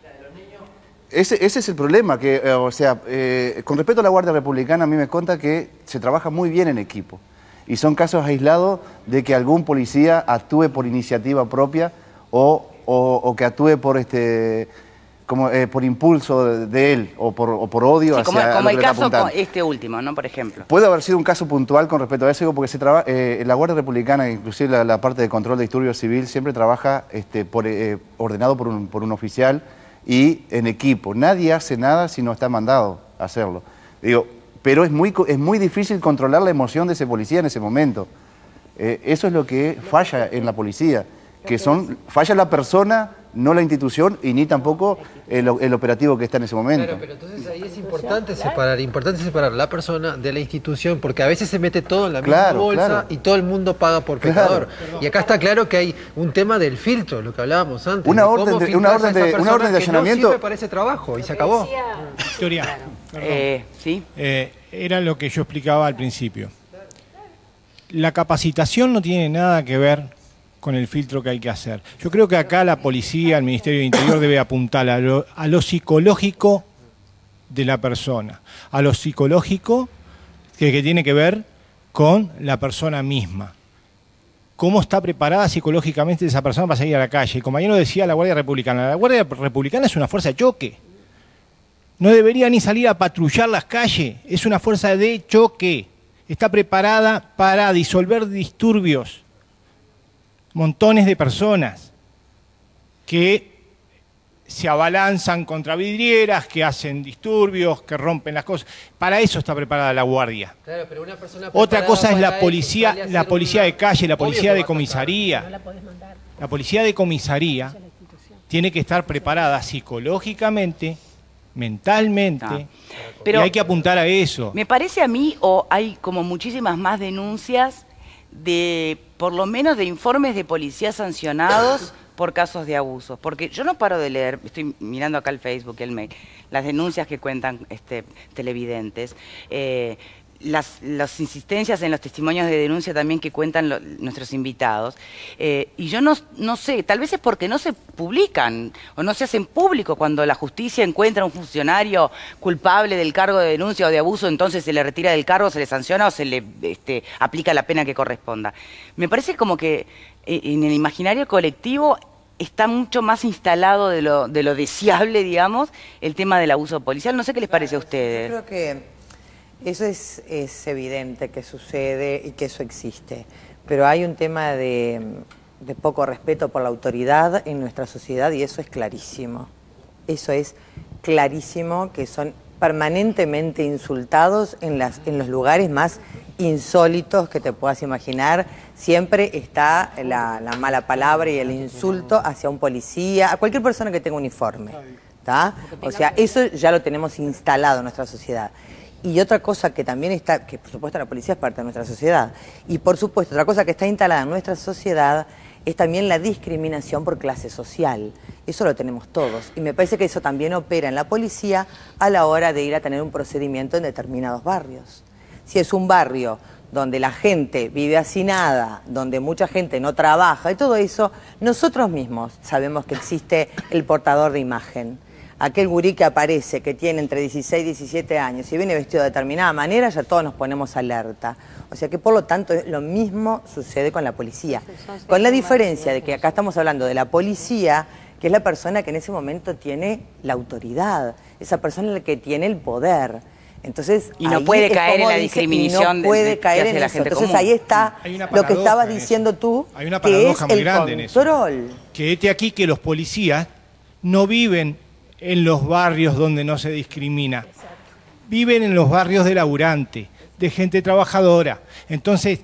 Ese, ese es el problema. Que, eh, o sea, eh, con respecto a la Guardia Republicana, a mí me conta que se trabaja muy bien en equipo. Y son casos aislados de que algún policía actúe por iniciativa propia o, o, o que actúe por este... como eh, por impulso de, de él o por, o por odio sí, hacia como, como lo el que caso con este último, ¿no? Por ejemplo. Puede haber sido un caso puntual con respecto a eso, porque se traba, eh, la Guardia Republicana, inclusive la, la parte de control de disturbios civil, siempre trabaja este, por, eh, ordenado por un, por un oficial y en equipo. Nadie hace nada si no está mandado a hacerlo. Digo, pero es muy, es muy difícil controlar la emoción de ese policía en ese momento. Eh, eso es lo que falla en la policía, que son, falla la persona, no la institución y ni tampoco el, el operativo que está en ese momento. Claro, pero entonces ahí es importante separar, importante separar la persona de la institución, porque a veces se mete todo en la misma claro, bolsa claro. y todo el mundo paga por pecador. Claro. Y acá está claro que hay un tema del filtro, lo que hablábamos antes. Una orden de, una orden de, una orden de allanamiento. No sirve para ese trabajo y se acabó. Victoria, eh, ¿sí? eh, era lo que yo explicaba al principio. La capacitación no tiene nada que ver con el filtro que hay que hacer. Yo creo que acá la policía, el Ministerio de Interior debe apuntar a lo, a lo psicológico de la persona, a lo psicológico que, que tiene que ver con la persona misma. Cómo está preparada psicológicamente esa persona para salir a la calle. Como ayer lo decía la Guardia Republicana, la Guardia Republicana es una fuerza de choque. No debería ni salir a patrullar las calles, es una fuerza de choque. Está preparada para disolver disturbios. Montones de personas que se abalanzan contra vidrieras, que hacen disturbios, que rompen las cosas. Para eso está preparada la guardia. Claro, pero una persona Otra cosa es la policía, eso, la policía una... de calle, la policía de No comisaría. la podés mandar. La policía de comisaría tiene que estar preparada psicológicamente, mentalmente, Ah. Pero y hay que apuntar a eso. Me parece a mí, o hay como muchísimas más denuncias de, por lo menos de informes de policías sancionados por casos de abusos, porque yo no paro de leer, estoy mirando acá el Facebook y el mail, las denuncias que cuentan este, televidentes, eh, las, las insistencias en los testimonios de denuncia también que cuentan lo, nuestros invitados, eh, y yo no, no sé, tal vez es porque no se publican o no se hacen público cuando la justicia encuentra a un funcionario culpable del cargo de denuncia o de abuso, entonces se le retira del cargo, se le sanciona o se le este, aplica la pena que corresponda. Me parece como que en el imaginario colectivo está mucho más instalado de lo, de lo deseable, digamos, el tema del abuso policial. No sé qué les parece a ustedes. Yo creo que eso es, es evidente que sucede y que eso existe, pero hay un tema de, de poco respeto por la autoridad en nuestra sociedad y eso es clarísimo. Eso es clarísimo, que son permanentemente insultados en, las, en los lugares más insólitos que te puedas imaginar. Siempre está la, la mala palabra y el insulto hacia un policía, a cualquier persona que tenga uniforme, ¿tá? O sea, eso ya lo tenemos instalado en nuestra sociedad. Y otra cosa que también está, que por supuesto la policía es parte de nuestra sociedad, y por supuesto otra cosa que está instalada en nuestra sociedad es también la discriminación por clase social. Eso lo tenemos todos. Y me parece que eso también opera en la policía a la hora de ir a tener un procedimiento en determinados barrios. Si es un barrio donde la gente vive hacinada, donde mucha gente no trabaja y todo eso, nosotros mismos sabemos que existe el portador de imagen. Aquel gurí que aparece, que tiene entre dieciséis y diecisiete años y viene vestido de determinada manera, ya todos nos ponemos alerta. O sea que por lo tanto lo mismo sucede con la policía. Con la diferencia de que acá estamos hablando de la policía, que es la persona que en ese momento tiene la autoridad, esa persona la que tiene el poder. Entonces, y no puede caer en la dice, discriminación. No puede de, de, caer en la eso. gente Entonces común. ahí está lo que estabas diciendo tú, hay una que es paradoja muy el grande en eso. control. Que este aquí que los policías no viven en los barrios donde no se discrimina. Viven en los barrios de laburante, de gente trabajadora. Entonces,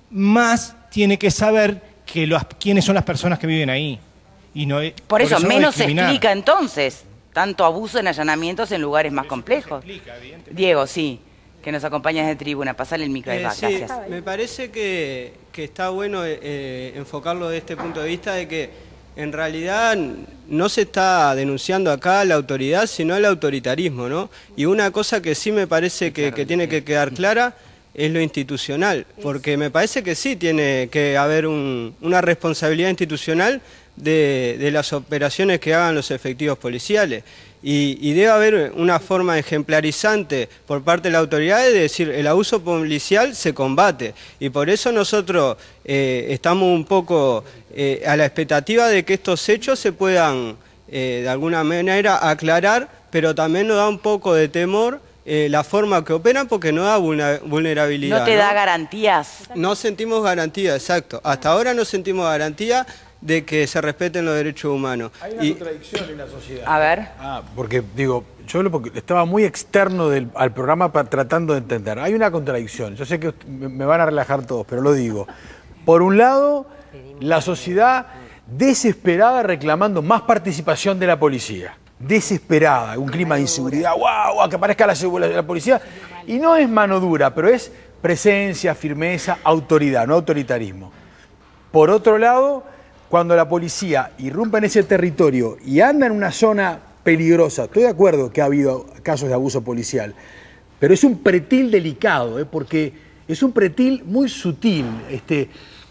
más tiene que saber que los, quiénes son las personas que viven ahí. Y no, por, por eso, eso no menos se discriminar. explica entonces tanto abuso en allanamientos en lugares más complejos. Explica, Diego, sí, que nos acompaña desde tribuna. Pasale el micro, ahí va, Eh, sí, gracias. me parece que, que está bueno eh, enfocarlo de este punto de vista de que en realidad no se está denunciando acá la autoridad, sino el autoritarismo, ¿no? Y una cosa que sí me parece que, que tiene que quedar clara es lo institucional, porque me parece que sí tiene que haber un, una responsabilidad institucional de, de las operaciones que hagan los efectivos policiales. Y, y debe haber una forma ejemplarizante por parte de la autoridad de decir el abuso policial se combate. Y por eso nosotros eh, estamos un poco eh, a la expectativa de que estos hechos se puedan eh, de alguna manera aclarar, pero también nos da un poco de temor eh, la forma que operan porque no da vulnerabilidad. ¿No te da garantías? No sentimos garantía, exacto. Hasta ahora no sentimos garantía de que se respeten los derechos humanos. Hay una y... contradicción en la sociedad. A ver. Ah, porque, digo, yo lo, porque estaba muy externo del, al programa para, tratando de entender. Hay una contradicción. Yo sé que me van a relajar todos, pero lo digo. Por un lado, la sociedad desesperada reclamando más participación de la policía. Desesperada, un clima de inseguridad. ¡Wow! wow que aparezca la, la, la policía. Y no es mano dura, pero es presencia, firmeza, autoridad, no autoritarismo. Por otro lado, cuando la policía irrumpe en ese territorio y anda en una zona peligrosa, estoy de acuerdo que ha habido casos de abuso policial, pero es un pretil delicado, ¿eh? Porque es un pretil muy sutil. Este,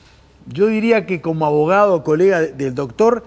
yo diría que como abogado, colega del doctor,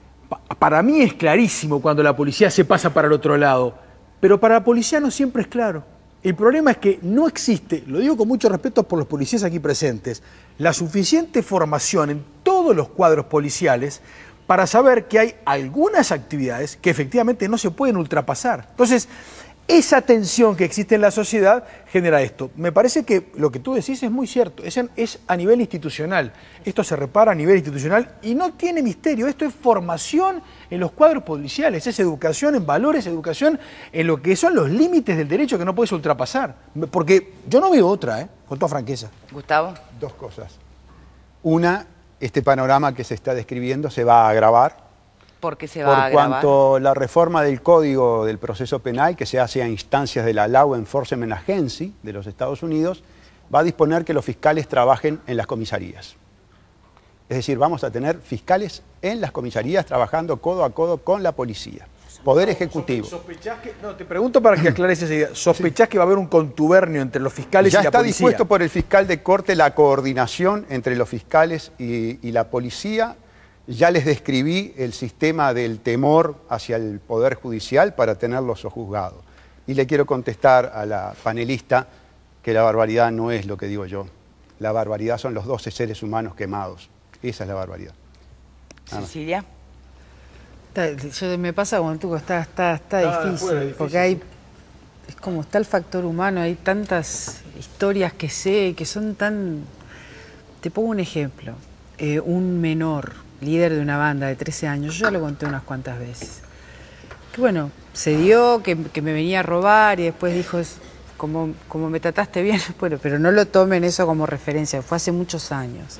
para mí es clarísimo cuando la policía se pasa para el otro lado, pero para la policía no siempre es claro. El problema es que no existe, lo digo con mucho respeto por los policías aquí presentes, la suficiente formación en todos los cuadros policiales para saber que hay algunas actividades que efectivamente no se pueden ultrapasar. Entonces, esa tensión que existe en la sociedad genera esto. Me parece que lo que tú decís es muy cierto, es, en, es a nivel institucional. Esto se repara a nivel institucional y no tiene misterio. Esto es formación en los cuadros policiales, es educación en valores, educación en lo que son los límites del derecho que no puedes ultrapasar. Porque yo no veo otra, ¿eh? Con toda franqueza. Gustavo. Dos cosas. Una, este panorama que se está describiendo se va a agravar. ¿Por qué se va a Por agravar? cuanto la reforma del Código del Proceso Penal, que se hace a instancias de la Law Enforcement Agency de los Estados Unidos, va a disponer que los fiscales trabajen en las comisarías. Es decir, vamos a tener fiscales en las comisarías trabajando codo a codo con la policía. Poder Ejecutivo. ¿Sospechás que, no, te pregunto para que aclares esa idea. ¿Sospechás sí. que va a haber un contubernio entre los fiscales ya y la policía? Ya está dispuesto por el fiscal de corte la coordinación entre los fiscales y, y la policía. Ya les describí el sistema del temor hacia el Poder Judicial para tenerlos sojuzgados. Y le quiero contestar a la panelista que la barbaridad no es lo que digo yo. La barbaridad son los doce seres humanos quemados. Esa es la barbaridad. Cecilia. Yo, me pasa como tú, está, está, está ah, difícil, bueno, difícil, porque hay, es como está el factor humano, hay tantas historias que sé, que son tan... Te pongo un ejemplo, eh, un menor, líder de una banda de trece años, yo ya lo conté unas cuantas veces, que bueno, se dio que, que me venía a robar y después dijo, es, como, como me trataste bien, bueno, pero no lo tomen eso como referencia, fue hace muchos años.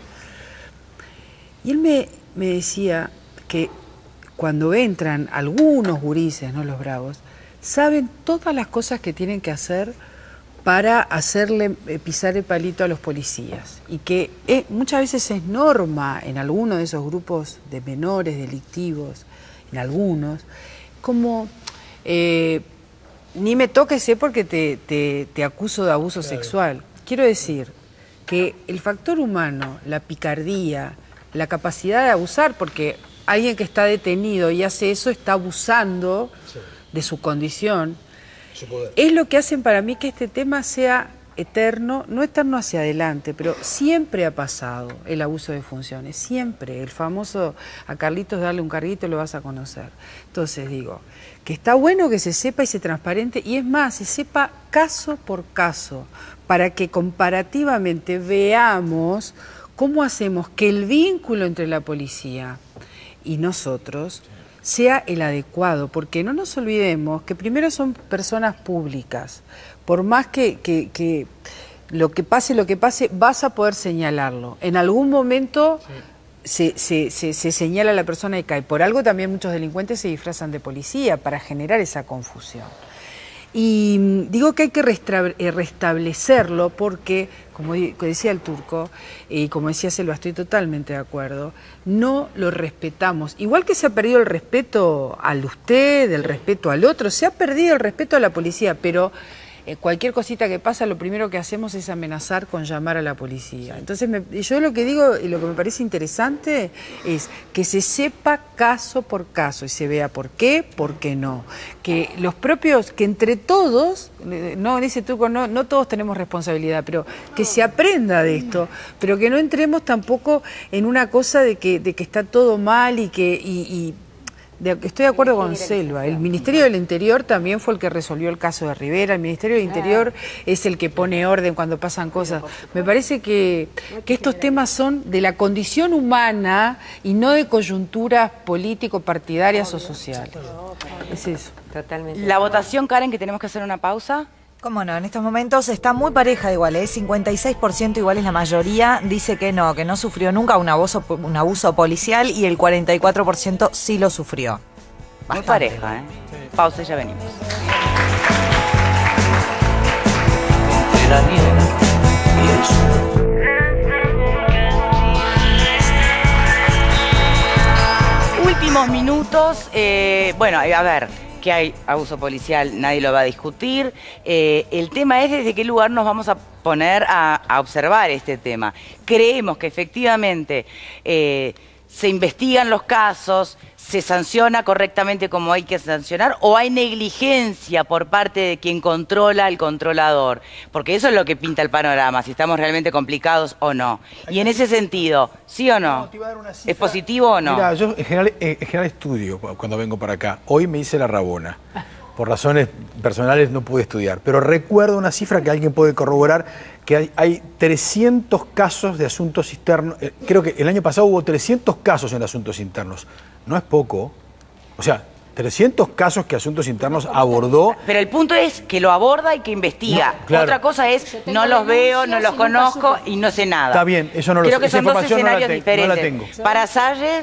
Y él me, me decía que cuando entran algunos gurises, no los bravos, saben todas las cosas que tienen que hacer para hacerle pisar el palito a los policías. Y que es, muchas veces es norma en algunos de esos grupos de menores delictivos, en algunos, como eh, ni me toques eh, porque te, te, te acuso de abuso claro. sexual. Quiero decir que el factor humano, la picardía, la capacidad de abusar, porque alguien que está detenido y hace eso está abusando sí. de su condición, su es lo que hacen para mí que este tema sea eterno, no eterno hacia adelante, pero siempre ha pasado el abuso de funciones, siempre. El famoso a Carlitos darle un carguito lo vas a conocer. Entonces digo, que está bueno que se sepa y se transparente, y es más, se sepa caso por caso, para que comparativamente veamos cómo hacemos que el vínculo entre la policía y nosotros sea el adecuado, porque no nos olvidemos que primero son personas públicas, por más que, que, que lo que pase, lo que pase, vas a poder señalarlo. En algún momento sí. se, se, se, se señala a la persona y cae. Por algo también muchos delincuentes se disfrazan de policía, para generar esa confusión. Y digo que hay que restablecerlo porque, como decía el Turco, y como decía Selva, estoy totalmente de acuerdo, no lo respetamos. Igual que se ha perdido el respeto al usted, el respeto al otro, se ha perdido el respeto a la policía, pero eh, cualquier cosita que pasa, lo primero que hacemos es amenazar con llamar a la policía. Entonces, me, yo lo que digo y lo que me parece interesante es que se sepa caso por caso y se vea por qué, por qué no. Que los propios, que entre todos, no dice Turco, no, no todos tenemos responsabilidad, pero que se aprenda de esto, pero que no entremos tampoco en una cosa de que, de que está todo mal y que... Y, y, De, estoy de acuerdo con Selva, el Ministerio del Interior también fue el que resolvió el caso de Rivera, el Ministerio del Interior es el que pone orden cuando pasan cosas. Me parece que, que estos temas son de la condición humana y no de coyunturas político-partidarias o sociales. Es eso. Totalmente. La votación, Karen, que tenemos que hacer una pausa. Cómo no, en estos momentos está muy pareja igual, ¿eh? cincuenta y seis por ciento igual es la mayoría, dice que no, que no sufrió nunca un abuso, un abuso policial y el cuarenta y cuatro por ciento sí lo sufrió. Bastante. Muy pareja, ¿eh? Sí. Pausa y ya venimos. Entre la nieve y el sol. Últimos minutos, eh, bueno, a ver... que hay abuso policial, nadie lo va a discutir. Eh, el tema es desde qué lugar nos vamos a poner a, a observar este tema. Creemos que efectivamente eh, se investigan los casos, se sanciona correctamente como hay que sancionar, o hay negligencia por parte de quien controla al controlador, porque eso es lo que pinta el panorama, si estamos realmente complicados o no. Y en ese sentido, ¿sí o no? ¿Es positivo o no? Mira, yo en general, en general estudio cuando vengo para acá. Hoy me hice la rabona. por razones personales no pude estudiar, pero recuerdo una cifra que alguien puede corroborar, que hay, hay trescientos casos de asuntos internos, eh, creo que el año pasado hubo trescientos casos en asuntos internos, no es poco, o sea, trescientos casos que Asuntos Internos abordó. Pero el punto es que lo aborda y que investiga. No, claro. Otra cosa es, no los veo, no los conozco y no sé nada. Está bien, eso no lo sé. Creo que son dos escenarios no diferentes. No la tengo. Para Salle,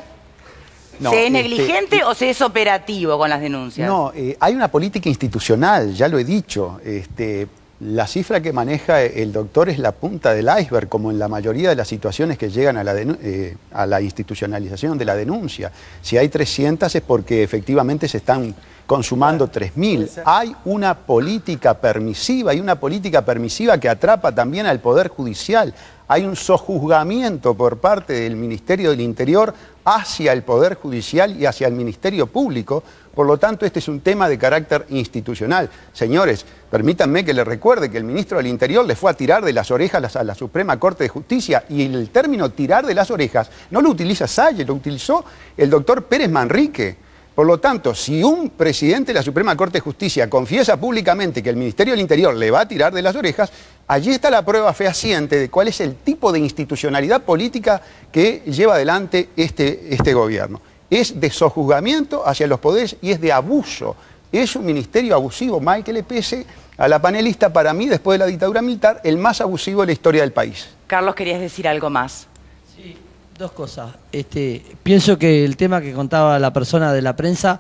No, ¿se es este, negligente o se es operativo con las denuncias? No, eh, hay una política institucional, ya lo he dicho. Este, la cifra que maneja el doctor es la punta del iceberg, como en la mayoría de las situaciones que llegan a la, eh, a la institucionalización de la denuncia. Si hay trescientas es porque efectivamente se están consumando tres mil. Hay una política permisiva, hay una política permisiva que atrapa también al Poder Judicial. Hay un sojuzgamiento por parte del Ministerio del Interior hacia el Poder Judicial y hacia el Ministerio Público. Por lo tanto, este es un tema de carácter institucional. Señores, permítanme que les recuerde que el Ministro del Interior le fue a tirar de las orejas a la Suprema Corte de Justicia, y el término tirar de las orejas no lo utiliza Salle, lo utilizó el doctor Pérez Manrique. Por lo tanto, si un presidente de la Suprema Corte de Justicia confiesa públicamente que el Ministerio del Interior le va a tirar de las orejas, allí está la prueba fehaciente de cuál es el tipo de institucionalidad política que lleva adelante este, este gobierno. Es de sojuzgamiento hacia los poderes y es de abuso. Es un ministerio abusivo, mal que le pese a la panelista, para mí, después de la dictadura militar, el más abusivo de la historia del país. Carlos, ¿querías decir algo más? Sí, dos cosas. Este, pienso que el tema que contaba la persona de la prensa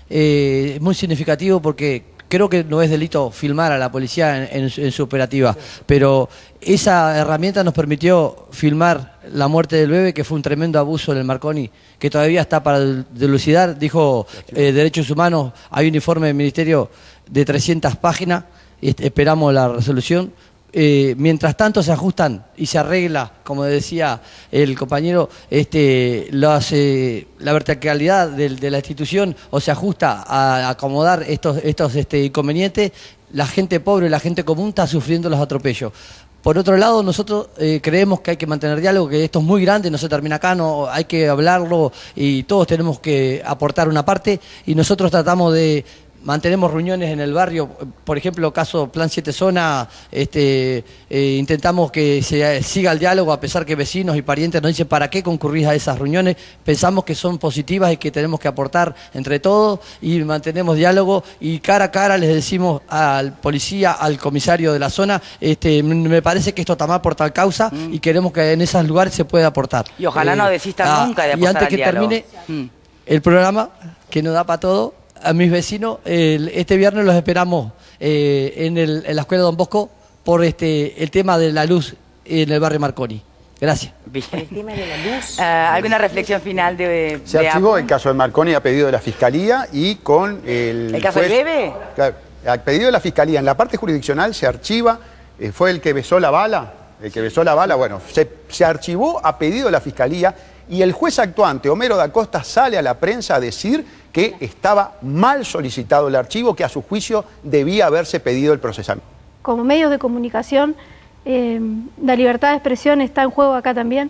eh, es muy significativo, porque creo que no es delito filmar a la policía en, en, en su operativa, pero esa herramienta nos permitió filmar la muerte del bebé, que fue un tremendo abuso en el Marconi, que todavía está para dilucidar. Dijo eh, Derechos Humanos, hay un informe del Ministerio de trescientas páginas, este, esperamos la resolución. Eh, mientras tanto se ajustan y se arregla, como decía el compañero, este, las, eh, la verticalidad de, de la institución, o se ajusta a acomodar estos, estos este, inconvenientes, la gente pobre, la gente común está sufriendo los atropellos. Por otro lado, nosotros eh, creemos que hay que mantener diálogo, que esto es muy grande, no se termina acá, no, hay que hablarlo y todos tenemos que aportar una parte, y nosotros tratamos de... Mantenemos reuniones en el barrio, por ejemplo, caso Plan siete Zona, este, eh, intentamos que se siga el diálogo, a pesar que vecinos y parientes nos dicen ¿para qué concurrís a esas reuniones? Pensamos que son positivas y que tenemos que aportar entre todos, y mantenemos diálogo, y cara a cara les decimos al policía, al comisario de la zona, este, me parece que esto está mal por tal causa, mm. y queremos que en esos lugares se pueda aportar. Y ojalá eh, no desistan ah, nunca de aportar. Y antes al que diálogo. termine mm. el programa, que nos da para todo, a mis vecinos, el, este viernes los esperamos eh, en, el, en la Escuela Don Bosco por este, el tema de la luz en el barrio Marconi. Gracias. Bien. El tema de la luz. Uh, ¿Alguna reflexión final de, Se de archivó Apple? el caso de Marconi a pedido de la Fiscalía, y con el... ¿El caso juez, del bebé? Claro, a pedido de la Fiscalía. En la parte jurisdiccional se archiva, eh, fue el que besó la bala, el que besó la bala, bueno, se, se archivó a pedido de la Fiscalía, y el juez actuante, Homero da Costa, sale a la prensa a decir que estaba mal solicitado el archivo, que a su juicio debía haberse pedido el procesamiento. Como medios de comunicación, eh, la libertad de expresión está en juego acá también,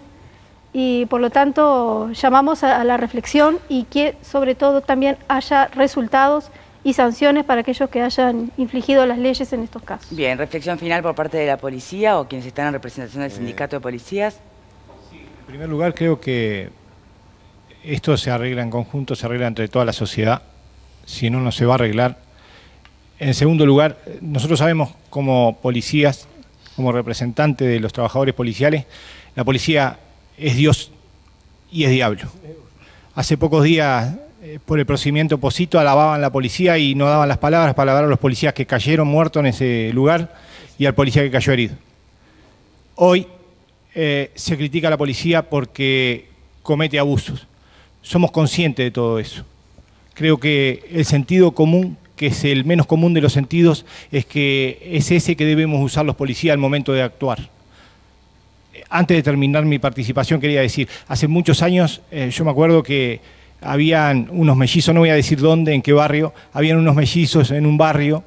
y por lo tanto llamamos a, a la reflexión, y que sobre todo también haya resultados y sanciones para aquellos que hayan infligido las leyes en estos casos. Bien, reflexión final por parte de la policía o quienes están en representación del sindicato de policías. En primer lugar, creo que esto se arregla en conjunto, se arregla entre toda la sociedad, si no, no se va a arreglar. En segundo lugar, nosotros sabemos como policías, como representantes de los trabajadores policiales, la policía es Dios y es diablo. Hace pocos días, eh, por el procedimiento Posito, alababan a la policía y no daban las palabras para alabar a los policías que cayeron muertos en ese lugar y al policía que cayó herido. Hoy eh, se critica a la policía porque comete abusos. Somos conscientes de todo eso. Creo que el sentido común, que es el menos común de los sentidos, es que es ese que debemos usar los policías al momento de actuar. Antes de terminar mi participación, quería decir, hace muchos años, eh, yo me acuerdo que habían unos mellizos, no voy a decir dónde, en qué barrio, habían unos mellizos en un barrio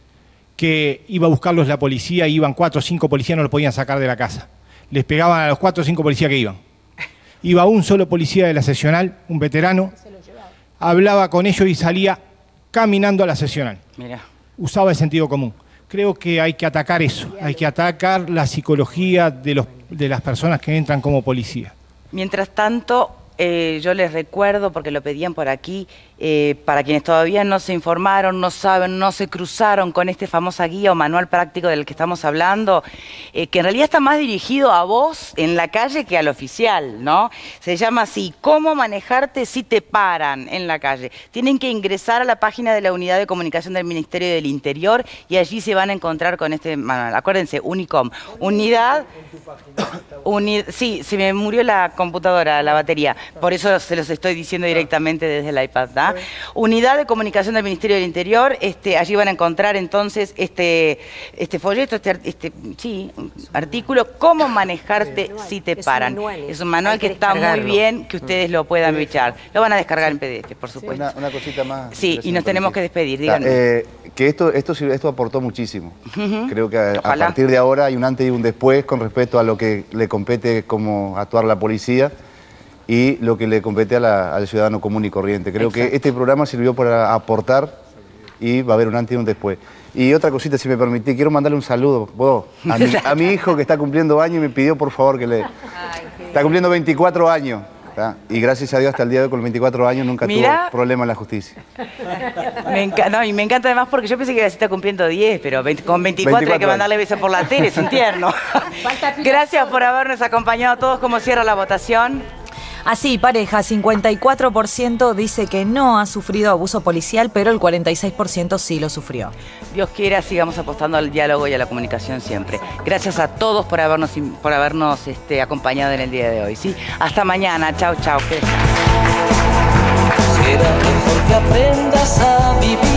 que iba a buscarlos la policía, iban cuatro o cinco policías, no los podían sacar de la casa. Les pegaban a los cuatro o cinco policías que iban. Iba un solo policía de la seccional, un veterano, hablaba con ellos y salía caminando a la sesional. Mira. Usaba el sentido común. Creo que hay que atacar eso, hay que atacar la psicología de, los, de las personas que entran como policía. Mientras tanto, eh, yo les recuerdo, porque lo pedían por aquí, eh, para quienes todavía no se informaron, no saben, no se cruzaron con este famosa guía o manual práctico del que estamos hablando, eh, que en realidad está más dirigido a vos en la calle que al oficial, ¿no? Se llama así, ¿cómo manejarte si te paran en la calle? Tienen que ingresar a la página de la Unidad de Comunicación del Ministerio del Interior y allí se van a encontrar con este manual. Acuérdense, Unicom, unidad... Uni, sí, se me murió la computadora, la batería, por eso se los estoy diciendo directamente desde el iPad, ¿da? Unidad de Comunicación del Ministerio del Interior, este, allí van a encontrar entonces este, este folleto, este, este sí, artículo, cómo manejarte si te paran. Es un manual que está muy bien, que ustedes lo puedan bichar. Lo van a descargar en P D F, por supuesto. Una, una cosita más. Sí, y nos tenemos que despedir, díganme. Eh, que esto, esto, esto aportó muchísimo. Uh-huh. Creo que a, a Ojalá. partir de ahora hay un antes y un después con respecto a lo que le compete como actuar la policía y lo que le compete a la, al ciudadano común y corriente. Creo Exacto. que este programa sirvió para aportar y va a haber un antes y un después. Y otra cosita, si me permitís, quiero mandarle un saludo vos, a, mi, a mi hijo que está cumpliendo años y me pidió por favor que le... Ay, está cumpliendo veinticuatro años. ¿Tá? Y gracias a Dios hasta el día de hoy, con los veinticuatro años, nunca Mirá. tuvo problema en la justicia. Me encanta, no, y me encanta además porque yo pensé que está cumpliendo diez, pero veinte, con veinticuatro, veinticuatro hay que mandarle besos por la tele, es un tierno. Gracias por habernos acompañado a todos. ¿Cómo cierra la votación? Así, pareja, cincuenta y cuatro por ciento dice que no ha sufrido abuso policial, pero el cuarenta y seis por ciento sí lo sufrió. Dios quiera, sigamos apostando al diálogo y a la comunicación siempre. Gracias a todos por habernos, por habernos este, acompañado en el día de hoy. ¿Sí? Hasta mañana. Chau, chau. Será mejor que aprendas a vivir.